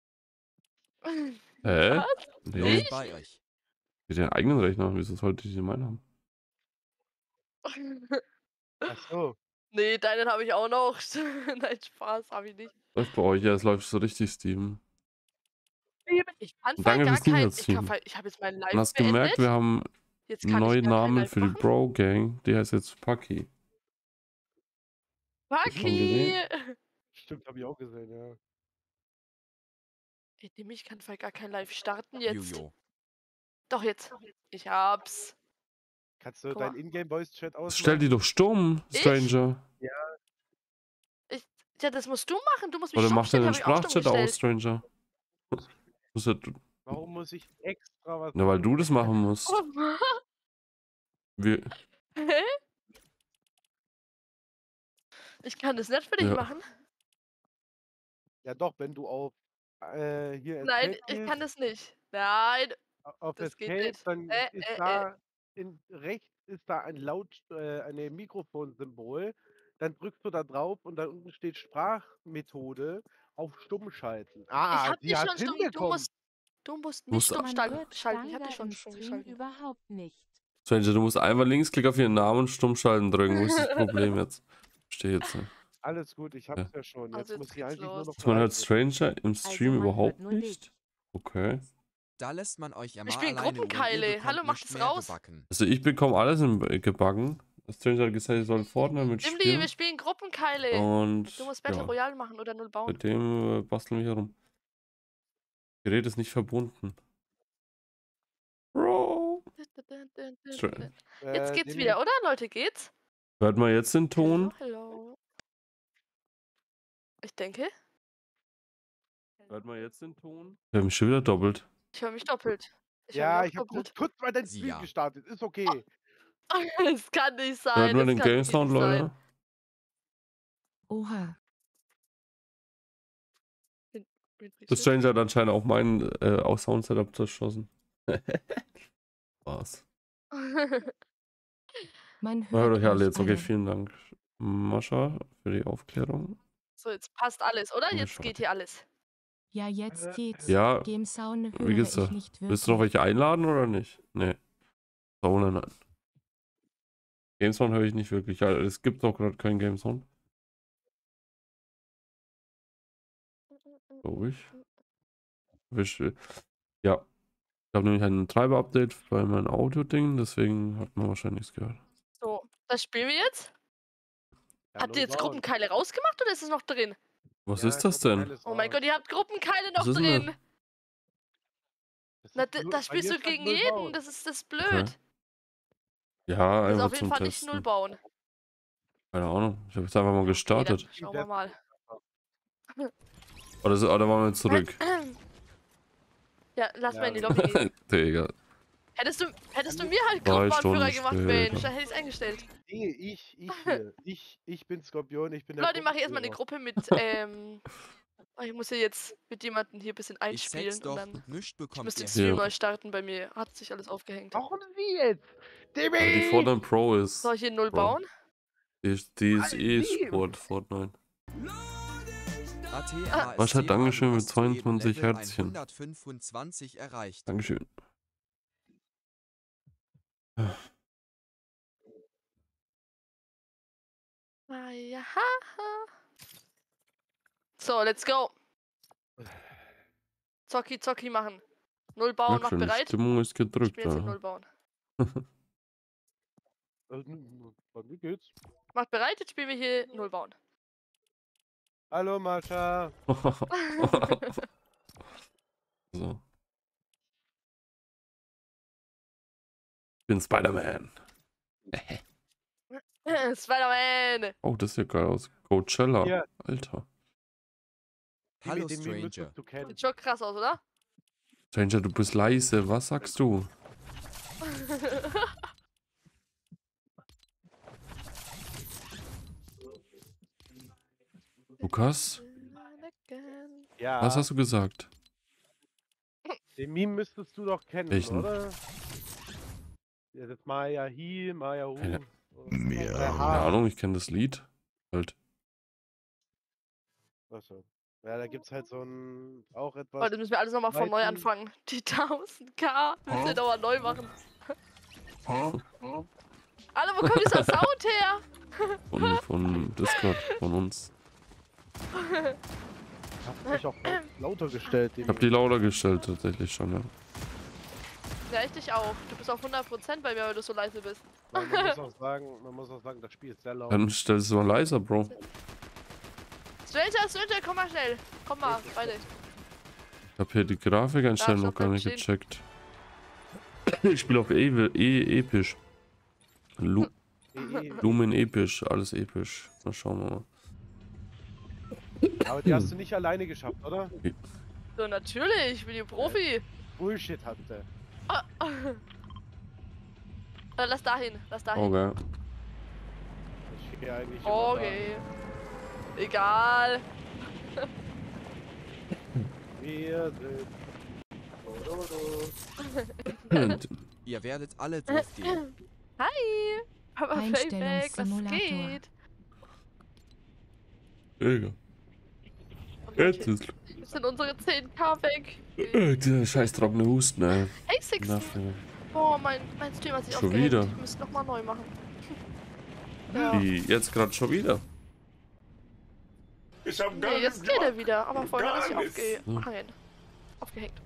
Hä? Nee.
Läuft bei euch.
Mit den eigenen Rechner. Wieso sollte ich den meinen haben?
Ach so.
Nee, deinen habe ich auch noch. Nein, Spaß, habe ich nicht.
Läuft bei euch, ja, es läuft so richtig Steam.
Ich kann
Danke
voll gar
fürs Lied,
kein. Ich,
Steam.
kann voll- ich habe jetzt meinen Live
Du hast
beendet.
gemerkt, wir haben
Jetzt
einen
kann ich
neuen
gar kein
Namen
Live
für die
machen.
Bro Gang. Die heißt jetzt Pucky. Hast du schon
Paki!
gesehen?
Stimmt, habe ich auch gesehen, ja.
Ey, Dimi, ich kann voll gar kein Live starten jetzt.
Jojo.
Doch, jetzt. Ich hab's.
Kannst du
Guck mal.
deinen Ingame-Voice-Chat ausmachen?
Stell die doch stumm,
Ich?
Stranger.
Ich, ja, das musst du machen. Du musst mich
Oder
stumm
mach dir
stellen.
den
Habe ich auch stumm
Sprachchat aus,
gestellt.
Stranger. Muss ja, du-
Warum muss ich extra was
Na, weil
machen?
du das machen musst. Wir,
Hä? Ich kann das nicht für dich
Ja.
machen.
Ja doch, wenn du auf äh, hier
Nein,
Escape
ich
gehst,
kann das nicht. Nein,
auf
das geht
Escape,
nicht.
dann
Äh,
ist
äh, äh.
da in rechts ist da ein Laut äh, eine Mikrofonsymbol. Dann drückst du da drauf und da unten steht Sprachmethode auf Stumm schalten.
Ich
Ah,
hab
die
dich
hat
schon stumm. Du
hinbekommen.
musst, du musst mich
Musst-
stumm
Man
schalten.
hört
schalten. Ich hab
Stanga
dich schon
im
stumm
Stream
geschalten.
überhaupt nicht.
Stranger, du musst einmal Linksklick auf ihren Namen und stummschalten drücken. Wo ist das Problem jetzt? Verstehe jetzt nicht.
Alles gut, ich hab's ja schon. Jetzt
Also jetzt
muss ich
geht's
eigentlich nur
los.
noch
Man hört
bereit
Stranger im Stream
man hört
überhaupt
nur
nicht?
dich.
Okay.
Da lässt man euch ja
Wir
mal
spielen
alleine und ihr
Gruppenkeile.
bekommt
Hallo, mach
nicht
das
mehr
raus.
gebacken.
Also ich bekomme alles im, äh, gebacken. Stranger hat gesagt, ich soll Fortnite
Dimli,
mitspielen.
wir spielen Gruppenkeile.
Und
Du musst Battle
ja,
Royale machen oder null bauen.
seitdem äh, basteln wir herum. Gerät ist nicht verbunden. Bro. Schön.
Jetzt
Äh,
geht's
Demi,
wieder, oder? Leute, geht's?
Hört man jetzt den Ton?
Hello, hello. Ich denke,
Hört man jetzt den Ton? Wir haben mich schon wieder doppelt.
ich höre mich doppelt. Ich höre
Ja,
mich
ich
auch
hab kurz,
doppelt.
kurz mal dein
Sie
Stream
ja.
gestartet. Ist okay.
Es kann nicht sein.
Hört man
das
den
kann
Game
wirklich
Sound,
nicht sein.
Leute?
Oha.
Wen- wen bringst
Der
du?
Stranger hat anscheinend auch mein äh, Sound-Setup zerschossen. Was?
Man
Na, hört
hört
euch alle
euch
jetzt. Okay,
alle.
vielen Dank, Mascha, für die Aufklärung.
So, jetzt passt alles, oder?
Ja,
Jetzt
schade.
geht hier alles.
Ja, jetzt geht's.
Ja,
Game Sound höre
wie
ich
gesagt,
nicht wirklich.
willst du noch welche einladen oder nicht? Nee. Ohne nein. Gamesound höre ich nicht wirklich. Ja, es gibt doch gerade keinen Gamesound. Glaube ich. Wisch- Ja. Ich habe nämlich ein Treiber-Update bei meinem Audio-Ding, deswegen hat man wahrscheinlich nichts gehört.
So, das spielen wir jetzt.
Ja,
Habt
null
ihr jetzt
bauen.
Gruppenkeile rausgemacht oder ist es noch drin?
Was
Ja,
ist das denn?
Gruppenkeile ist
Oh mein
raus.
Gott, ihr habt Gruppenkeile noch
Was ist denn
drin.
Das
Na,
ist
d-
null-
da
bei
spielst
mir
du
stand
gegen
null
jeden.
bauen.
Das ist das ist blöd.
Okay. Ja,
Das ist
einfach
auf jeden
zum
Fall nicht null
Testen.
bauen.
Keine Ahnung. Ich habe jetzt einfach mal
Okay,
gestartet.
dann schauen wir mal.
Oder, so, oder waren wir zurück?
Ja, lass
Ja.
mal in die Lobby gehen.
Digga.
Hättest du, hättest du mir halt
Drei
Gruppenanführer
Stunden
gemacht,
später.
Mensch, dann hätte ich es eingestellt.
Nee, ich, ich hier. Ich, ich bin Skorpion, ich bin der
Leute, ich mache erstmal eine
Gruppenführer.
Gruppe mit, ähm. oh, ich muss ja jetzt mit jemandem hier ein bisschen
Ich
einspielen
sag's
und
doch,
dann.
nichts
Ich
bekommt
müsste
ihr.
den Stream
Ja.
neu starten, bei mir hat sich alles aufgehängt.
Warum sie jetzt? Demi!
Weil die Fortnite Pro ist.
Soll ich hier null
Bro.
bauen?
Die ist, die ist
Alter,
eh
nee.
Sport, Fortnite.
A T
Ah.
Was hat Dankeschön
du
mit
hast soeben
zweiundzwanzig
Level
Herzchen.
hundertfünfundzwanzig erreicht.
Dankeschön.
Ah, ja. So, let's go. Zocki, Zocki machen. Null bauen,
Merk
mach
schon, die
bereit.
Stimmung ist
Ich
gedrückt.
spiele jetzt hier
Ja.
null bauen.
Also, bei mir geht's.
Macht bereit, jetzt spielen wir hier null bauen.
Hallo Mascha.
So. Ich bin Spider-Man.
Spider-Man!
Oh, das sieht geil aus. Coachella.
Ja.
Alter.
Hallo,
Demi, Demi
Stranger.
müsstest du kennen.
Sieht schon krass aus, oder?
Stranger, du bist leise. Was sagst du? Lukas?
Ja,
Was hast du gesagt?
den Meme müsstest du doch kennen,
Welchen?
oder? Ja, das Maya Hi, Maya Hu.
Keine-
Maya
Keine Ahnung, ich kenne das Lied. Halt.
Achso. Ja, da gibt's halt so ein, auch
Oh,
etwas.
das müssen wir alles nochmal von neu
Weiten-
anfangen. Die tausend K müssen wir nochmal neu machen. Alter, wo kommt dieser Sound her?
Von, von Discord, von uns.
Hast mich auch lauter gestellt.
Ich hab die lauter gestellt, tatsächlich schon, ja.
Ja, ich dich auch. Du bist auf hundert Prozent bei mir, weil du so leise bist.
Man muss auch sagen, man muss auch sagen, das Spiel ist sehr laut.
Dann stellst du mal leiser, Bro.
Stranger, Stranger, komm mal schnell. Komm mal, beide.
Ich hab hier die Grafikeinstellung
Ja,
noch gar nicht
stehen.
gecheckt. Ich spiele auf e e episch. Lu
Eh, eh.
Lumen episch, alles episch. Mal schauen wir mal.
Aber die hast du nicht alleine geschafft, oder?
So, natürlich, ich bin die Profi.
Bullshit hat der.
Äh, lass dahin, lass dahin.
Okay.
Ich gehe eigentlich immer
Okay. Egal.
da. Wir sind...
Und
Ihr werdet alle durchgehen.
Hi. Aber Playback, was
Einstellungssimulator.
geht?
Digga,
Oh,
jetzt
Leute,
ist
jetzt sind unsere zehn K weg.
äh, der scheiß trockene Husten, ey.
Hey, Sixten.
Dafür.
Boah, mein, mein Stream hat sich
Schon
aufgehängt.
wieder?
Ich müsste nochmal neu machen. Ja.
Wie, jetzt gerade schon wieder?
Ich hab gar
Nee, jetzt geht er wieder, aber vorher hat er sich
Gar nichts.
aufgehangen. Aufgehängt.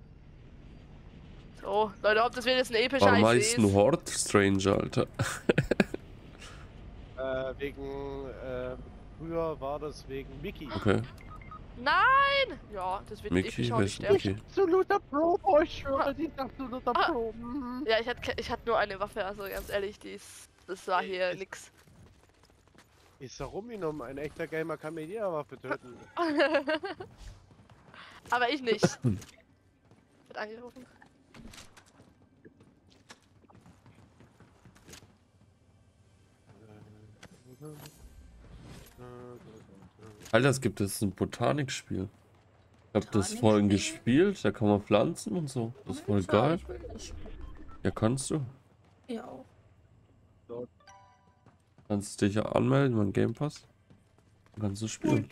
So, Leute, ob das wird jetzt ein epischer
Warum
ich
heißt
seh's.
ein Horde Stranger, Alter?
Äh, wegen... Äh, früher war das wegen Mickey.
Okay.
Nein! Ja, das wird ein
Mickey,
epischer
wer
und
ist
ich sterbe.
Mickey?
Absoluter Pro, boah, ich schwöre, die ist absoluter
Ah.
Pro. Mhm.
Ja, ich hatte, ke- ich hatte nur eine Waffe, also ganz ehrlich, die ist, das war hier nix.
Ist da rumgenommen, ein echter Gamer kann mit jeder Waffe töten.
Aber ich nicht. Wird angerufen.
Alter, es gibt jetzt ein Botanikspiel. Ich hab das vorhin gespielt, da kann man pflanzen und so. Das ist voll geil. Ja, kannst du.
Ja, auch.
Kannst dich ja anmelden, mein Game Pass. Dann kannst du spielen.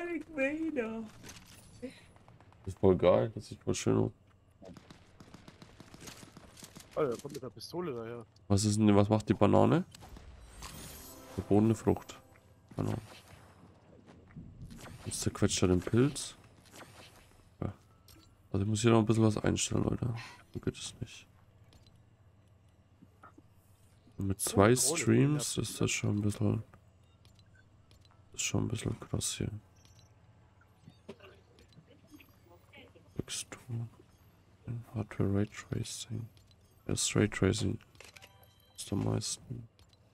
Das ist voll geil, das sieht voll schön aus.
Alter, der kommt mit der Pistole daher.
Was ist denn, was macht die Banane? Verbotene Frucht. Genau. Jetzt zerquetscht er den Pilz. Ja. Also ich muss hier noch ein bisschen was einstellen, Leute. So geht es nicht. Und mit zwei
Krone,
Streams
ja.
ist das schon ein bisschen. Ist schon ein bisschen krass hier. Textur. Hardware Raytracing. Das Raytracing ist am meisten.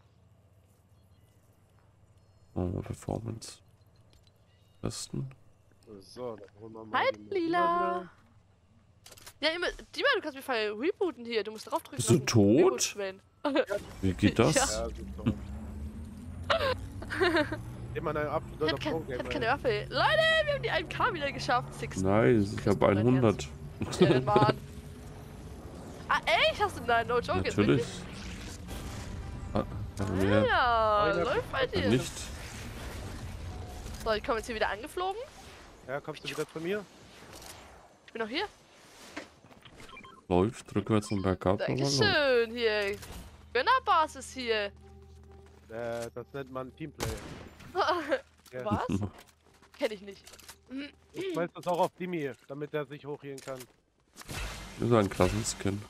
Oh, Performance. Testen.
So, dann holen wir mal
Hi,
die
Lila. Ja, immer, Dima, du kannst mich voll rebooten hier. Du musst drauf drücken.
Bist du
auf den
tot?
Reboot-Schwellen.
Wie geht das?
Ja.
Ja, super. Immer ein
Ich
absoluter
hab, kein, ich
Pro-Gamer.
hab keine Waffe. Leute, wir haben die ein K wieder geschafft. Six.
Nice, ich habe hundert.
Ja, dann Mann. Ah, echt? Hast du nein, no joke jetzt
Natürlich.
wirklich?
Ah, aber mehr
Ja,
Einer-
läuft bei dir.
nicht.
So, ich komme jetzt hier wieder angeflogen.
Ja, kommst du wieder zu mir?
Ich bin noch hier.
Läuft rückwärts und bergab. aber läuft.
Dankeschön, hier. Gönnerbasis hier.
Äh, das nennt man Teamplay. Ja.
Was? Kenn ich nicht.
Ich weiß das auch auf Dimi, damit er sich hochhielen kann.
Das ist ein Klassenskin.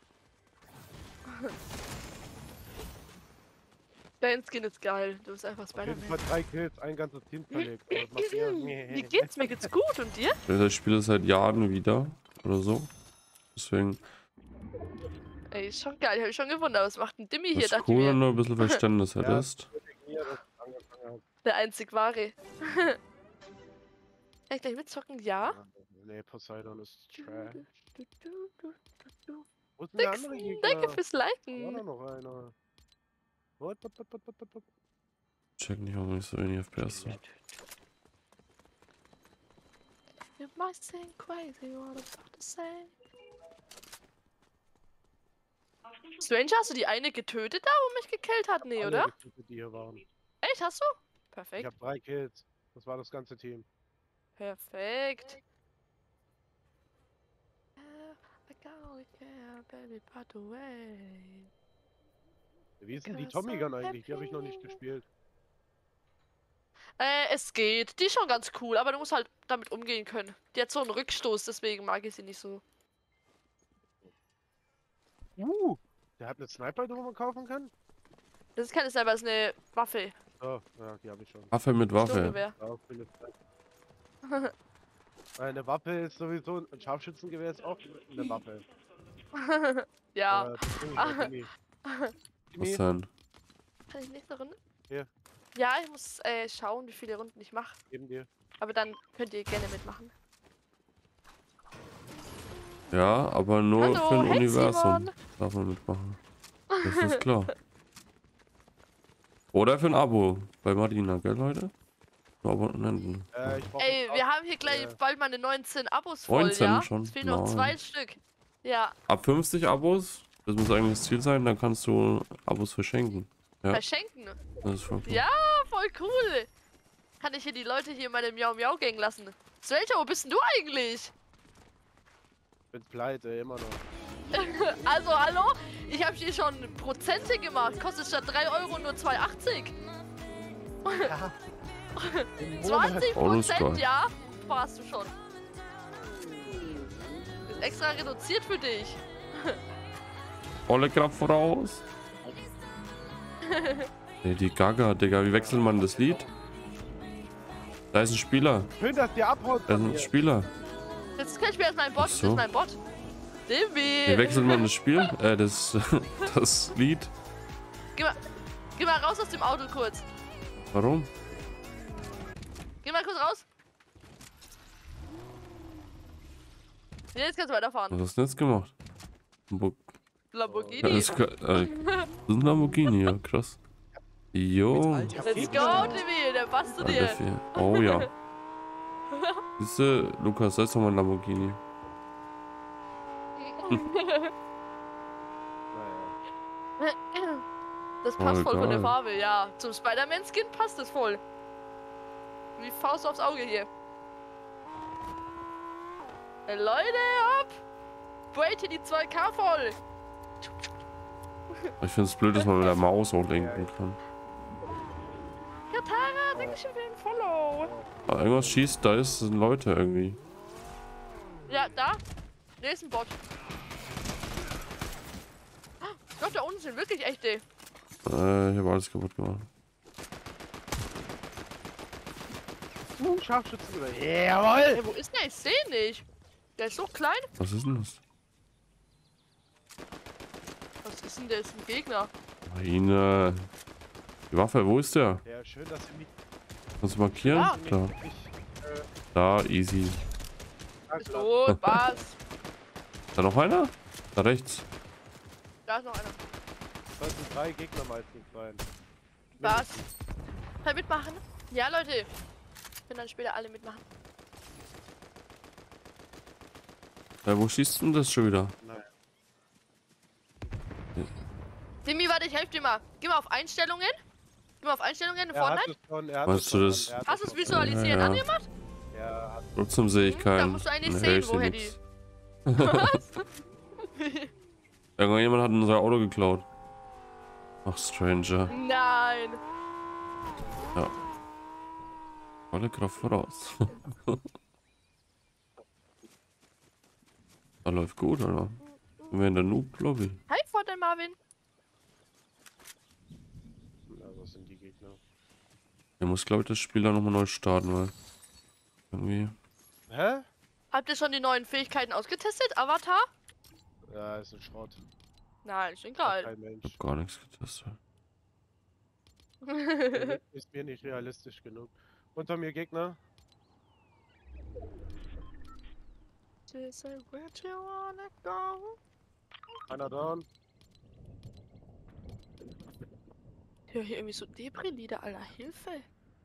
Dein Skin ist geil. Du bist einfach
Auf jeden Fall
Spider-Man.
drei Kills, ein ganzes Team verlegt. Aber das macht ihr-
Wie geht's? Mir geht's gut. Und dir?
Ich spiele seit Jahren wieder. Oder so. Deswegen
Ey, ist schon geil. Ich hab mich schon gewundert. Was macht ein Dimmi hier?
ist
Dachte
cool,
ich
wenn
mir.
du ein bisschen Verständnis
Ja.
hättest.
Hier, das angefangen hat.
Der einzig wahre. Kann ich gleich mitzocken? Ja.
Nee, Poseidon ist trash.
Du, du, du, du, du.
Wo ist denn der andere
Sixten,
Gegner?
danke fürs
Da war
Liken.
da noch einer. What, what, what, what, what, what, what?
Check nicht, warum ich so wenig F P S habe.
You might seem crazy, what about to say? Stranger, hast du die eine getötet da, wo mich gekillt hat? Nee,
Alle
oder?
getötet, die hier waren.
Echt, hast du?
Ich
Perfekt.
habe drei Kills. Das war das ganze Team.
Perfekt. I gotta care, baby, put away.
Wie ist denn die Tommy Gun eigentlich? Die habe ich noch nicht gespielt.
Äh, es geht. Die ist schon ganz cool, aber du musst halt damit umgehen können. Die hat so einen Rückstoß, deswegen mag ich sie nicht so.
Uh, der hat eine Sniper, die man kaufen kann?
Das ist keine Sniper, das ist eine Waffe.
Oh, ja, die habe ich schon.
Waffe mit Waffe.
Sturmgewehr.
Ja, Philipp. Eine Waffe ist sowieso, ein Scharfschützengewehr ist auch eine Waffe.
Ja.
Äh, beziehungsweise Timmy.
Was
Timmy,
denn?
Kann ich nächste Runde?
Hier.
Ja, ich muss äh, schauen, wie viele Runden ich mache.
neben dir.
Aber dann könnt ihr gerne mitmachen.
Ja, aber nur
Hallo,
für ein
hey,
Universum
Simon.
darf man mitmachen. Das ist klar. Oder für ein Abo bei Marina, gell, Leute? Nur Abonnenten.
Äh, ich brauch
Ey,
jetzt
wir
auch-
haben hier gleich
äh,
bald meine neunzehn Abos voll,
neunzehn
ja?
schon?
Es fehlen noch
Nein.
zwei Stück. Ja,
Ab fünfzig Abos, das muss eigentlich das Ziel sein, dann kannst du Abos verschenken. Ja,
verschenken.
das ist voll cool.
Ja, voll cool. Kann ich hier die Leute hier in meine Miau Miau Gang lassen? Svelter, wo bist denn du eigentlich?
bin pleite, immer noch.
Also, hallo? Ich habe hier schon Prozente gemacht. Kostet statt drei Euro nur zwei achtzig.
Im Monat.
zwanzig
Alles
Prozent,
geil.
ja? Sparst du schon. Ist extra reduziert für dich.
Volle Kraft voraus. Lady Gaga, Digga, wie wechselt man das Lied? Da ist ein Spieler.
Schön, dass ihr abhaut
Da ist
von
ein
mir.
Spieler.
Jetzt kann ich mir erst meinen Bot.
Ach
Das
so.
ist mein Bot. Dimmi.
Wie wechselt man das Spiel? Äh, das, das Lied.
Geh mal, geh mal raus aus dem Auto kurz.
Warum?
Geh mal kurz raus. Ja, jetzt kannst du weiterfahren.
Was hast du denn jetzt gemacht? Lambo- Ja,
Lamborghini.
das, ist, ge- äh, das ist ein Lamborghini, ja, krass. Jo.
Mit all der
Let's go,
Fähigkeit.
Dimmi. Der passt zu
Alter,
dir.
viel. Oh ja. Siehst du, Lukas, das ist doch mal ein Lamborghini.
Naja.
Das passt
Oh,
voll von der
geil.
Farbe, ja. Zum Spider-Man-Skin passt es voll. Wie Faust aufs Auge hier. Hey, Leute, ab! Braid hier die zwei K voll!
Ich finde es blöd, dass man mit der Maus auch lenken kann.
Katara, danke schön für den Follow.
Aber irgendwas schießt, da ist, sind Leute irgendwie.
Ja, da. Ne, ist ein Bot. Ich glaube, da unten sind wirklich echte.
Äh, ich habe alles kaputt gemacht.
Uh, Scharfschützengewehr. Jawohl!
Ey, wo ist der? Ich sehe nicht. Der ist so klein.
Was ist denn das?
Was ist denn der? Ist ein Gegner.
Meine. Die Waffe, wo ist der?
Ja, schön, dass ihr mich.
Kannst du markieren?
Ja.
Da.
Ich, äh,
Da, easy.
Ist tot, was?
Da noch einer? Da rechts.
Da ist noch einer.
sollten drei Gegner meistens sein.
Was? Kann ich mitmachen? Ja, Leute. Können dann später alle mitmachen.
Äh, wo schießt denn das schon wieder?
Nein.
Demi, warte, ich helfe dir mal. Geh mal auf Einstellungen. Geh mal auf Einstellungen in
Er hat
Fortnite.
es schon, er hat
Weißt
es
du
schon
das?
an, er hat
Hast du es
schon
visualisieren
Ja, ja.
angemacht?
an. Er hat
Trotzdem sehe ich
Hm, da
keinen.
musst du eigentlich
Nee,
sehen,
ich seh
woher
nix.
Was?
Irgendjemand hat unser Auto geklaut. Ach, Stranger.
Nein.
Volle Kraft voraus. Da läuft gut, oder? Sind wir in der Noob-Lobby?
Hi, Fortnite Marvin.
Na, was sind die Gegner?
Der muss, glaube ich, das Spiel dann nochmal neu starten, weil. Irgendwie.
Hä?
Habt ihr schon die neuen Fähigkeiten ausgetestet? Avatar?
Ja, ist ein Schrott.
Nein, ist
Hat
egal.
kein Mensch.
Gar nichts getestet.
Ist mir nicht realistisch genug. Unter mir Gegner. Einer down.
Ich höre hier irgendwie so Depri-Lieder, Alter. Hilfe.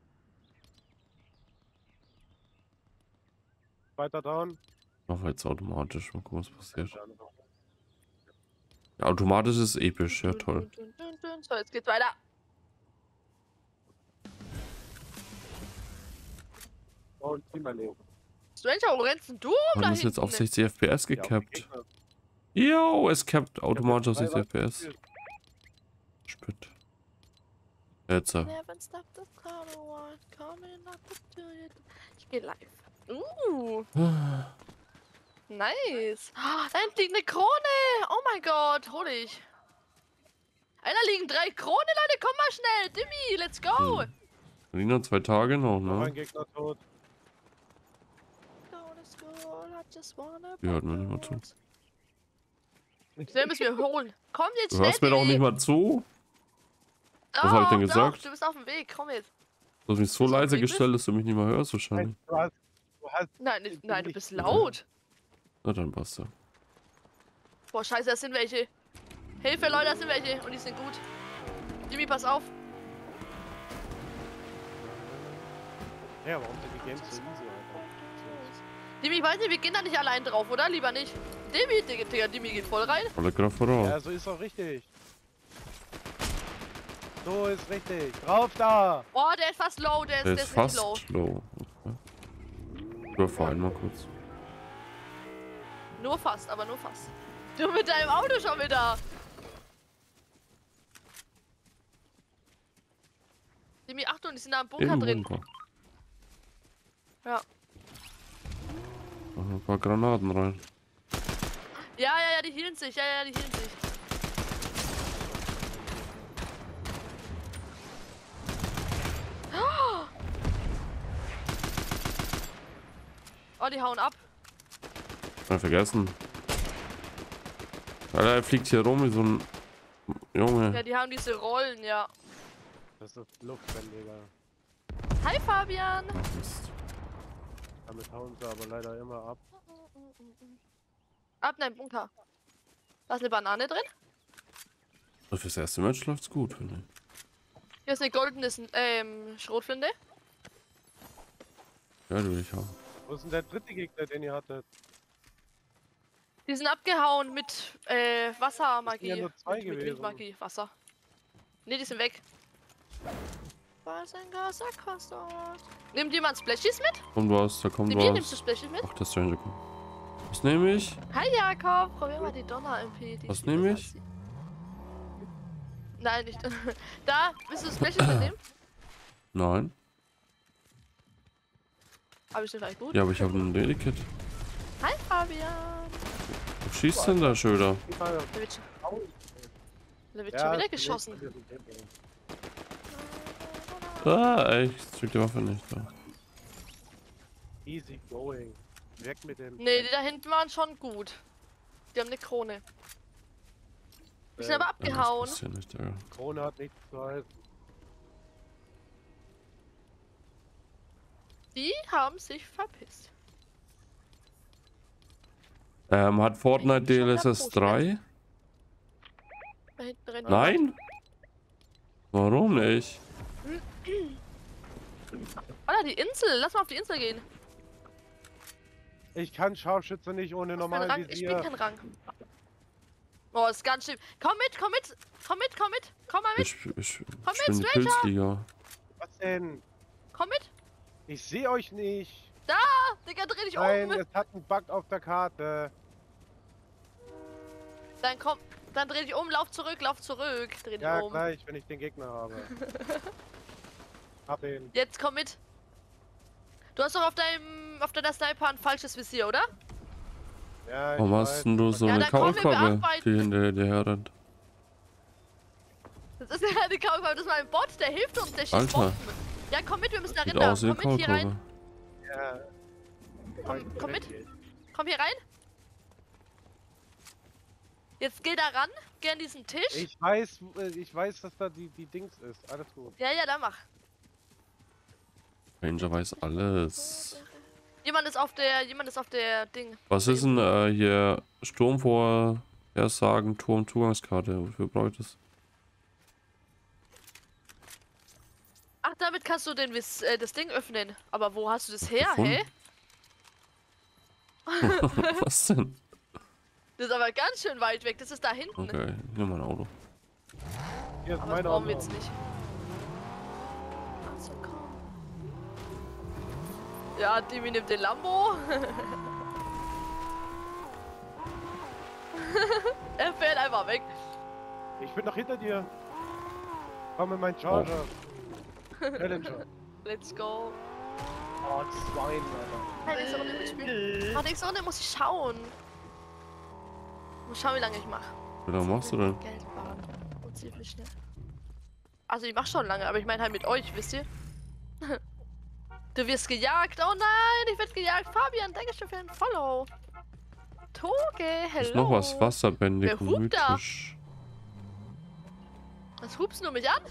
Weiter down.
Mach jetzt automatisch. Mal gucken, was passiert.
Der andere.
Ja, automatisch ist episch, ja toll.
Dun, dun, dun, dun. So, jetzt geht's weiter.
Und zieh mal Leben.
Stranger, wo rennst denn du rum da
Man ist jetzt auf
hinten?
sechzig F P S
Ja, auf die
gekappt.
Gegner.
Jo, es cappt automatisch auf
drei
sechzig F P S.
Waffen.
Spit. Jetzt. äh,
Never stop the color one, coming up to it. Ich geh live. Uh, nice. Ah, da hinten liegt eine Krone. Oh mein Gott, hol ich. Einer liegen drei Kronen, Leute, komm mal schnell. Dimmi, let's go.
Hm. Lina, zwei Tage noch,
Noch
ne?
ein Gegner tot.
Go to school, I just wanna
Die hört mir nicht mal zu.
bounce. Den müssen wir holen. Komm jetzt
Du
schnell,
hörst mir doch
Dimmi.
nicht mal zu. Was hab ich denn
Doch,
gesagt?
doch, du bist auf dem Weg, komm jetzt.
Du hast mich so
Bist du
leise
auf dem Weg
gestellt, dass du mich nicht mehr hörst wahrscheinlich.
Du hast, du hast
Nein,
Ich bin
nein, du
nicht
bist
gut.
laut.
Na dann passt ja.
Boah, scheiße, das sind welche. Hilfe, Leute, das sind welche. Und die sind gut. Jimmy, pass auf.
Ja, warum sind die Games so easy, Alter?
Jimmy, ich weiß nicht, wir gehen da nicht allein drauf, oder? Lieber nicht. Jimmy, Digga, Digga, Jimmy geht voll rein.
Alle Kraft voraus.
Ja, so ist doch richtig. So ist richtig. Drauf da!
Oh, der ist fast low, der ist,
Der
der
ist
ist richtig low.
fast low. Okay. Überfahren mal kurz.
Nur fast, aber nur fast. Du mit deinem Auto schon wieder. Jimmy, Achtung, die sind da im Bunker
Im
drin.
Bunker.
Ja.
Machen ein paar Granaten rein.
Ja, ja, ja, die healen sich. Ja, ja, die healen sich. Oh, die hauen ab.
Mal vergessen. Alter, er fliegt hier rum wie so ein Junge.
Ja, die haben diese Rollen, ja.
Das ist Luftbändiger.
Hi, Fabian.
Mist.
Damit hauen sie aber leider immer ab.
Ab in den Bunker. Da ist eine Banane drin.
Und fürs erste Match läuft's gut, finde ich.
Hier ist eine goldene ähm, Schrotflinte.
Ja, die will ich haben.
Wo ist denn der dritte Gegner, den ihr hattet?
Die sind abgehauen mit äh, Wassermagie.
ja nur zwei
mit, mit
gewesen.
Windmagie, Wasser. Ne, die sind weg. Was ein Gas kostet. Nimmt jemand Splashies mit?
Kommt was, da kommt
Nimm dir, nimmst du
was.
Splashies mit?
Ach, der Stranger kommt. Was nehme ich?
Hi Jakob, probier mal die Donner-M P. die
Was
ist viel
nehme
besser
ich?
als die. Nein, nicht. Da, willst du Splashies mitnehmen?
Nein.
Hab ich den vielleicht gut?
Ja, aber ich habe ein Daily-Kit.
Hi Fabian.
Wo schießt denn da, Schöder?
Die Frage-
Der wird schon, der wird
Ja,
schon wieder
vielleicht
geschossen.
sind wir so drin.
Ah, ey, ich drück die Waffe nicht da.
Easy going. Weg mit dem.
Ne, die da hinten waren schon gut. Die haben eine Krone. Die sind
Äh,
aber
Ja,
abgehauen.
das ist ja nicht, Digga.
Krone hat nichts zu heißen.
Die haben sich verpisst.
Ähm, hat Fortnite
Ich bin schon
D L S S
der
drei?
Da hinten rennt
Nein? Warum nicht?
Oder die Insel. Lass mal auf die Insel gehen.
Ich kann Scharfschütze nicht ohne
Was für ein
normalen
Rang? Ich bin
Visier.
kein Rang. Oh, ist ganz schlimm. Komm mit, komm mit, komm mit, komm mit, komm mal mit,
Ich, ich, ich
Komm
bin
mit,
die
Stranger!
Pilzliga.
Was denn?
komm mit.
Ich sehe euch nicht.
Digga, dreh dich
Nein,
um.
es hat einen Bug auf der Karte.
Dann komm, dann dreh dich um, lauf zurück, lauf zurück. Dreh dich
Ja,
um.
gleich, wenn ich den Gegner habe. Hab ihn.
Jetzt komm mit. Du hast doch auf deinem, auf deiner Sniper ein falsches Visier, oder?
Ja, ich
Warum
weiß.
hast denn du so
Ja,
eine
dann komm, wir
Kaulquappe,
bearbeiten.
die hinter dir herrennt?
Das ist ja die Kaulquappe, das ist mein Bot, der hilft uns, der schießt
Alter.
Bomben. Ja, komm mit, wir müssen da
Sieht
rein.
aus wie eine
Komm mit hier rein.
Kaulquappe.
Ja.
Komm, komm mit. Komm hier rein. Jetzt geh da ran, geh an diesen Tisch.
Ich weiß, äh, ich weiß, dass da die, die Dings ist. Alles gut.
Ja, ja, dann mach.
Ranger weiß alles.
Jemand ist auf der, jemand ist auf der Ding.
Was ist denn äh, hier Sturmvorhersagen, Turmzugangskarte? Wofür brauche ich das?
Ach, damit kannst du den, Vis- äh, das Ding öffnen. Aber wo hast du das her,
Gefunden.
hä?
Was denn?
Das ist aber ganz schön weit weg. Das ist da hinten.
Okay, ich nehme mein Auto.
Hier ist
Aber das
mein
brauchen wir
Auto.
jetzt nicht. Also komm. Ja, Dimi nimmt den Lambo. Er fährt einfach weg.
Ich bin noch hinter dir. Komm in mein Charger. Challenger.
Let's go.
Oh, das Schwein, Alter.
Hey, nächste Runde muss ich spielen. Ach, nächste Runde muss ich schauen. Ich muss schauen, wie lange ich mache.
Wie lange machst du denn?
Geld sparen. Und ziemlich schnell. Also ich mach schon lange, aber ich meine halt mit euch, wisst ihr? Du wirst gejagt. Oh nein, ich werde gejagt. Fabian, danke schön für den Follow. Toge, hello.
Ist noch was wasserbändig
Wer
und
hupt da?
mythisch.
Was hupst du mich an?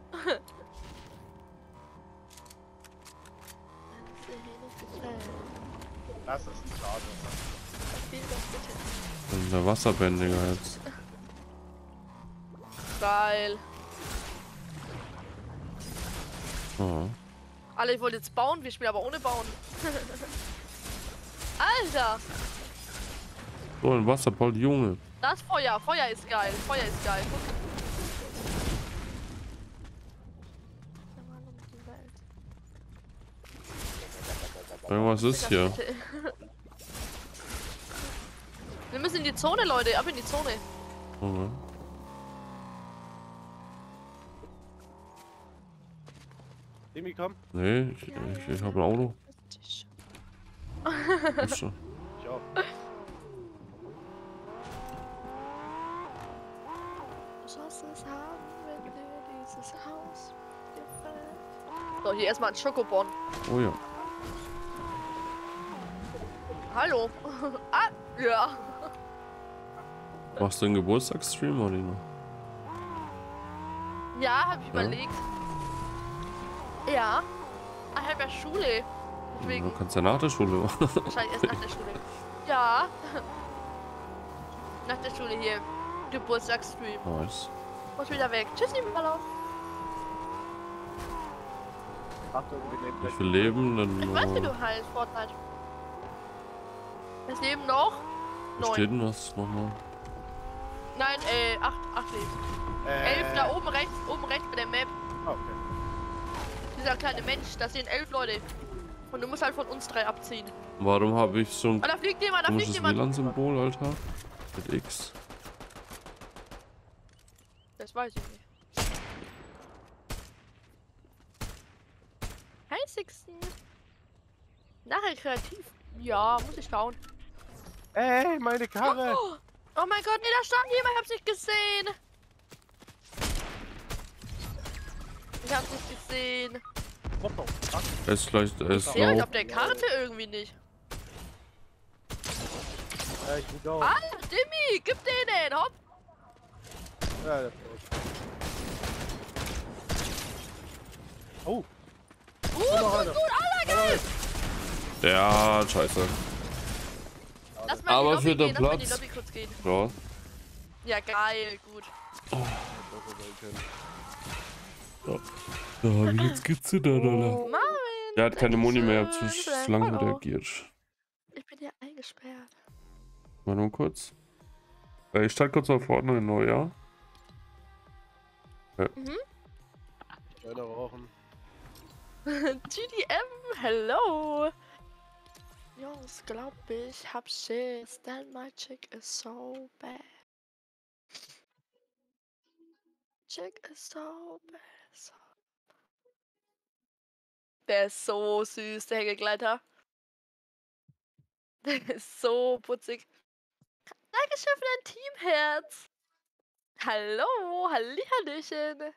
Das ist ein Charger.
Und der Wasserbändiger jetzt.
Geil.
Oh.
Alle, ich wollte jetzt bauen, wir spielen aber ohne bauen. Alter!
So ein Wasserball, Junge.
Das Feuer, Feuer ist geil, Feuer ist geil. Guck.
Irgendwas ist hier.
Wir müssen in die Zone, Leute, ab in die Zone.
Okay.
Demi, komm.
Nee, ich, ich, ich habe ein Auto. Achso.
Ich auch.
So, hier erstmal ein Schokobon.
Oh ja.
Hallo. Ah, ja.
Machst du einen Geburtstagsstream, Marina?
Ja, hab ich
Ja.
überlegt. Ja. Ich hab ja Schule. Deswegen
Du kannst ja nach der Schule machen.
wahrscheinlich erst nach der Schule. Ja. Nach der Schule hier. Geburtstagsstream.
Nice.
Muss wieder weg. Tschüss, lieben Hallo.
Achtung, wir nehmen
Wie viel Leben denn
Ich weiß, wie
noch?
du heißt, Fortnite. Es leben noch
Wo steht
neun.
denn das nochmal?
Nein, äh, acht, acht leben.
Äh,
Elf da oben rechts, oben rechts bei der Map.
Okay.
Dieser kleine Mensch, das sind elf Leute. Und du musst halt von uns drei abziehen.
Warum habe ich so ein
Oh, da fliegt jemand, da fliegt
komisches W
jemand.
L A N-Symbol, Alter? Mit X.
Das weiß ich nicht. Hi, Sixten. Nachher kreativ. Ja, muss ich schauen.
Ey, meine Karre!
Oh, oh mein Gott, nee, da stand jemand, ich hab's nicht gesehen. Ich hab's nicht gesehen.
Oh, oh, fuck.
Er ist vielleicht, er ist
Ich sehe euch
low.
auf der Karte irgendwie nicht.
Ja, ich bin down.
Ah, Dimmi, gib den, hopp.
Ja, der ist tot. Oh,
Gut,
noch
gut,
einer.
gut, Alter, geil.
Ja, scheiße.
Lass mal in
Aber
die Lobby
für den
gehen, lass mal in die
Platz.
Lobby kurz gehen.
Ja.
Ja, geil, gut.
Da hab ich jetzt gezittert, Alter.
Marvin.
Der hat keine Muni mehr, hab zu
Dankeschön für dein
langsam
Follow.
reagiert.
Ich bin hier eingesperrt.
Mal nur kurz. Äh, Ich starte kurz auf Fortnite neu, ja?
Schöner Rauchen.
G D M, hello. Jungs, glaub ich, hab Schiss, denn my chick is so bad. Chick is so bad. So. Der ist so süß, der Hängegleiter. Der ist so putzig. Dankeschön für dein Teamherz. Hallo, hallihallöchen.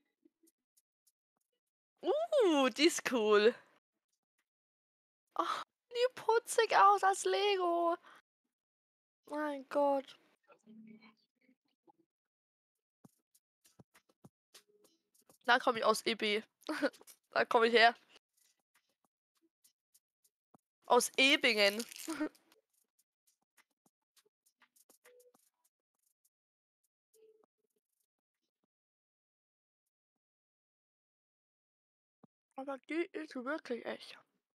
Uh, die ist cool. Oh, die putzig aus als Lego. Mein Gott. Da komme ich aus E B. Da komme ich her. Aus Ebingen. Aber die ist wirklich echt.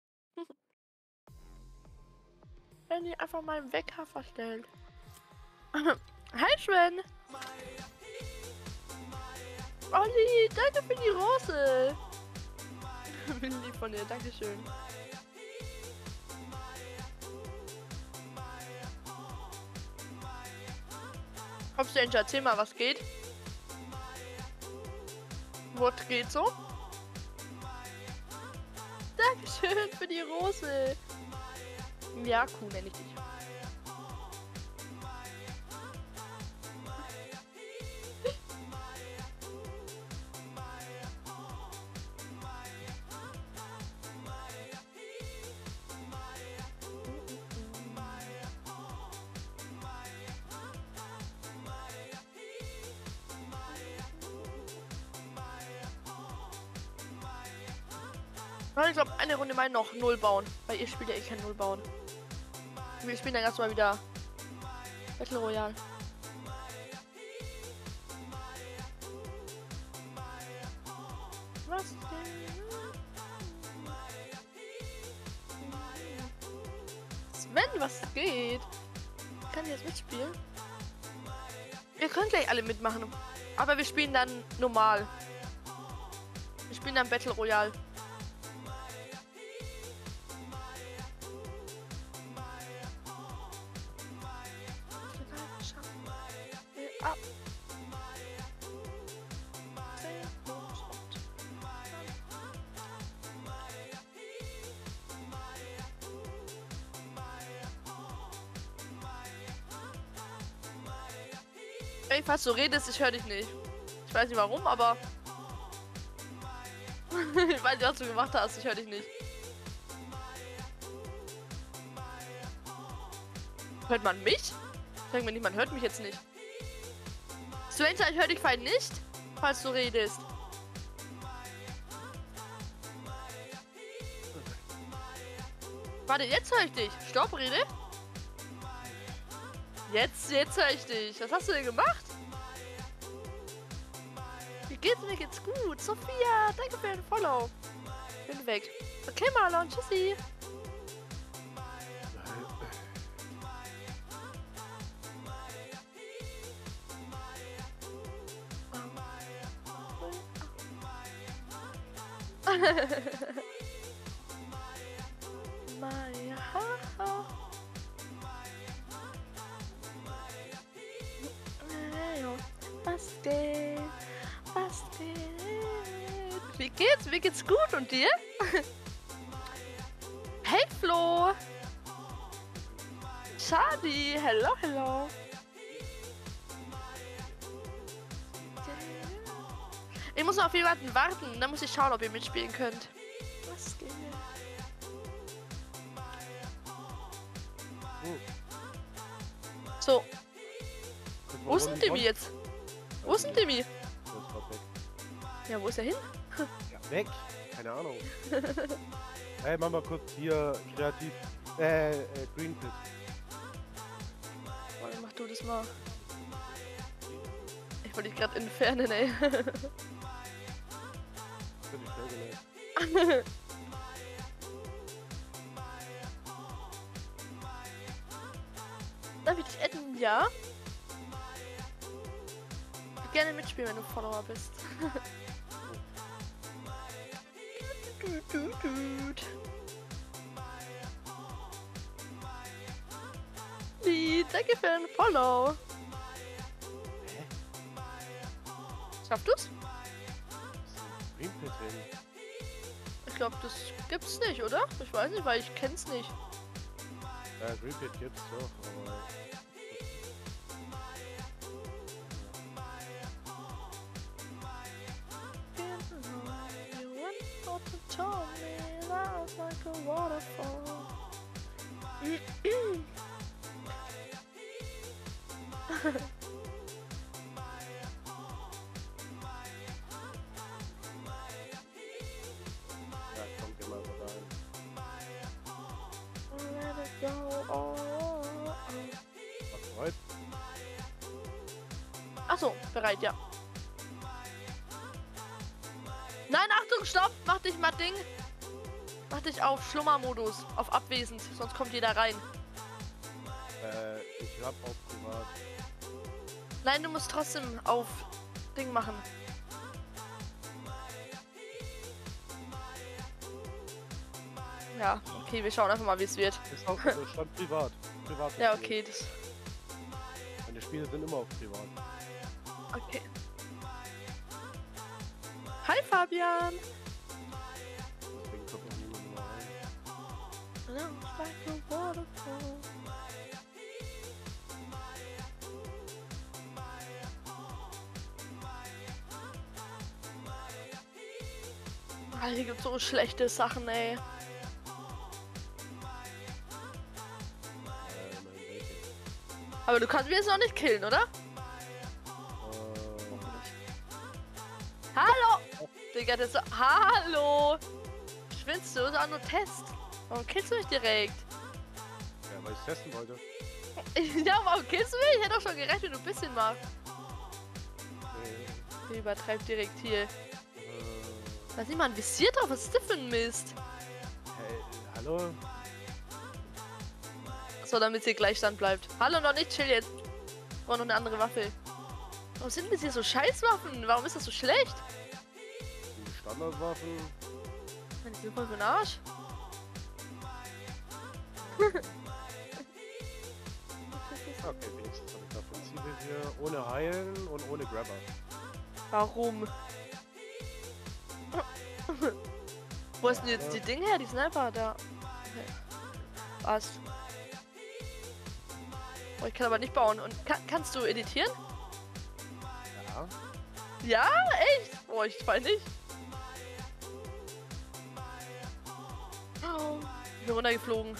Wenn die einfach mal im Wecker verstellt. Hi Sven! Olli, danke für die Rose! Bin lieb von dir, dankeschön. Kommst du endlich, erzähl mal, was geht? Was geht so? Dankeschön für die Rose. Miaku nenne ich dich. Ich glaube, eine Runde mal noch Null bauen. Weil ihr spielt ja eh kein Null bauen. Wir spielen dann erstmal wieder Battle Royale. Was denn? Sven, was geht? Kann ich jetzt mitspielen? Wir können gleich alle mitmachen. Aber wir spielen dann normal. Wir spielen dann Battle Royale. Ey, falls du redest, ich höre dich nicht. Ich weiß nicht warum, aber... ich weiß nicht, was du gemacht hast, ich höre dich nicht. Hört man mich? Sag mir nicht, man hört mich jetzt nicht. Stranger, ich höre dich fein nicht, falls du redest. Warte, jetzt höre ich dich. Stopp, rede. Jetzt, jetzt höre ich dich. Was hast du denn gemacht? Wie geht's mir? Geht's gut? Sophia, danke für den Follow. Bin weg. Okay, Marlon, tschüssi. Maya, haha. Was geht? Was geht? Wie geht's? Mir geht's gut und dir? Hey Flo! Shadi, hello, hello. Ich muss noch auf jemanden warten, dann muss ich schauen, ob ihr mitspielen könnt. Was geht? So. Wo ist denn Timmy jetzt? Wo ist denn Timmy? Ja, wo ist er hin?
Ja, weg. Keine Ahnung. Hey, mach mal kurz hier kreativ. Äh, äh Green Pit.
Oh, mach du das mal. Ich wollte dich gerade entfernen, ey. Darf ich dich adden? Ja? Ich würde gerne mitspielen, wenn du Follower bist. Lied, danke für den Follow.
Hä?
Schaffst du's?
Green Pit hin.
Ich glaube, das gibt's nicht, oder? Ich weiß nicht, weil ich kenn's nicht.
Ja, Green Pit gibt's doch, aber... Ja, kommt immer so rein. Was bereit?
Achso, bereit, ja. Nein, Achtung, stopp! Mach dich mal Ding. Mach dich auf Schlummermodus, auf abwesend, sonst kommt jeder rein.
Äh, ich hab auch privat.
Nein, du musst trotzdem auf Ding machen. Ja, okay, wir schauen einfach mal, wie es wird.
Ist auch also stand privat. Privat.
Ja, okay, das.
Meine Spiele sind immer auf privat.
Okay. Hi Fabian.
Deswegen kommt noch niemand mehr rein.
Looks like a waterfall. Alter, hier gibt's so schlechte Sachen, ey.
Äh, mein Bacon.
Aber du kannst mich jetzt noch nicht killen, oder?
Äh,
Hallo! Digga, das ist so... Hallo! Schwindst du? Das ist auch nur Test. Warum killst du mich direkt?
ja, weil ich testen wollte.
Ja, warum killst du mich? Ich hätte doch schon gerecht, wenn du ein bisschen machst.
Nee.
Ich übertreib direkt hier.
Äh,
Da ist nicht mal ein Visier drauf. Was ist das für ein Mist?
hey, hallo?
So, damit hier Gleichstand bleibt. Hallo, noch nicht, chill jetzt. Ich brauche noch eine andere Waffe. Warum sind das hier so Scheißwaffen? Warum ist das so schlecht?
Die Standardwaffen.
Die sind voll für den Arsch.
Okay, wenigstens habe ich da Prinzipien hier. Ohne Heilen und ohne Grabber.
Warum? Wo ist denn jetzt die Dinge her? Die Sniper da. Okay. Was? Oh, ich kann aber nicht bauen. Und kann, kannst du editieren?
Ja.
Ja? Echt? Oh, ich weiß nicht. Oh, ich bin runtergeflogen.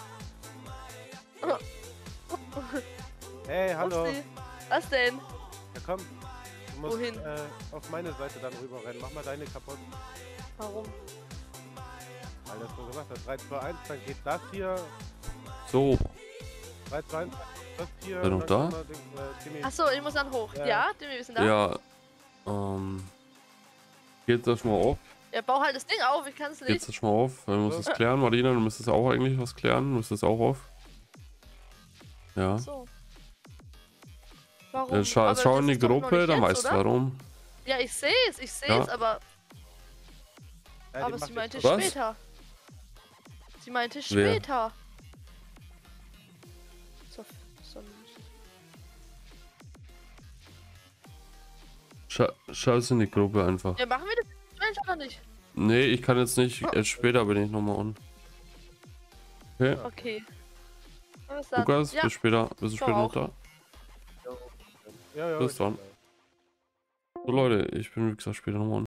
Hey, hallo.
Upsi. Was denn?
Ja, komm. Du musst
Wohin?
Äh, auf meine Seite dann rüber rennen. Mach mal deine kaputt.
Warum?
Weil das so gemacht hat. drei, zwei, eins, dann geht das hier.
So,
drei, zwei, eins, das hier.
Ist er noch
dann
da?
kann man den, äh, Timmy-
Achso, ich muss dann hoch.
Ja.
Ja, Demi, wir sind da.
ja. Ähm. Geht das mal auf?
Ja, bau halt das Ding auf, ich kann es
Geht
nicht.
das mal auf? Weil du musst es klären, Marina, du müsstest auch eigentlich was klären. Du müsstest auch auf. Ja.
So. Warum?
Dann scha
Aber
schau
das
in die
ist doch noch
Gruppe,
nicht
dann
jetzt,
weißt du
oder?
warum.
Ja, ich sehe es, ich sehe
Ja.
es, aber,
Ja, den
aber
mach
sie
ich
meinte
jetzt.
Was?
später. Sie meinte
Wer?
später. So, so.
Scha schau es in die Gruppe einfach.
Ja, machen wir das Mensch oder nicht?
Nee, ich kann jetzt nicht. Erst später bin ich nochmal on. Okay.
Okay. Bis dann.
Lukas,
Ja,
bis später. Bist du
Ciao
später noch
auch.
da?
Ja, ja,
Bis
ich
dann.
bin da.
So Leute, ich bin wie gesagt später nochmal on.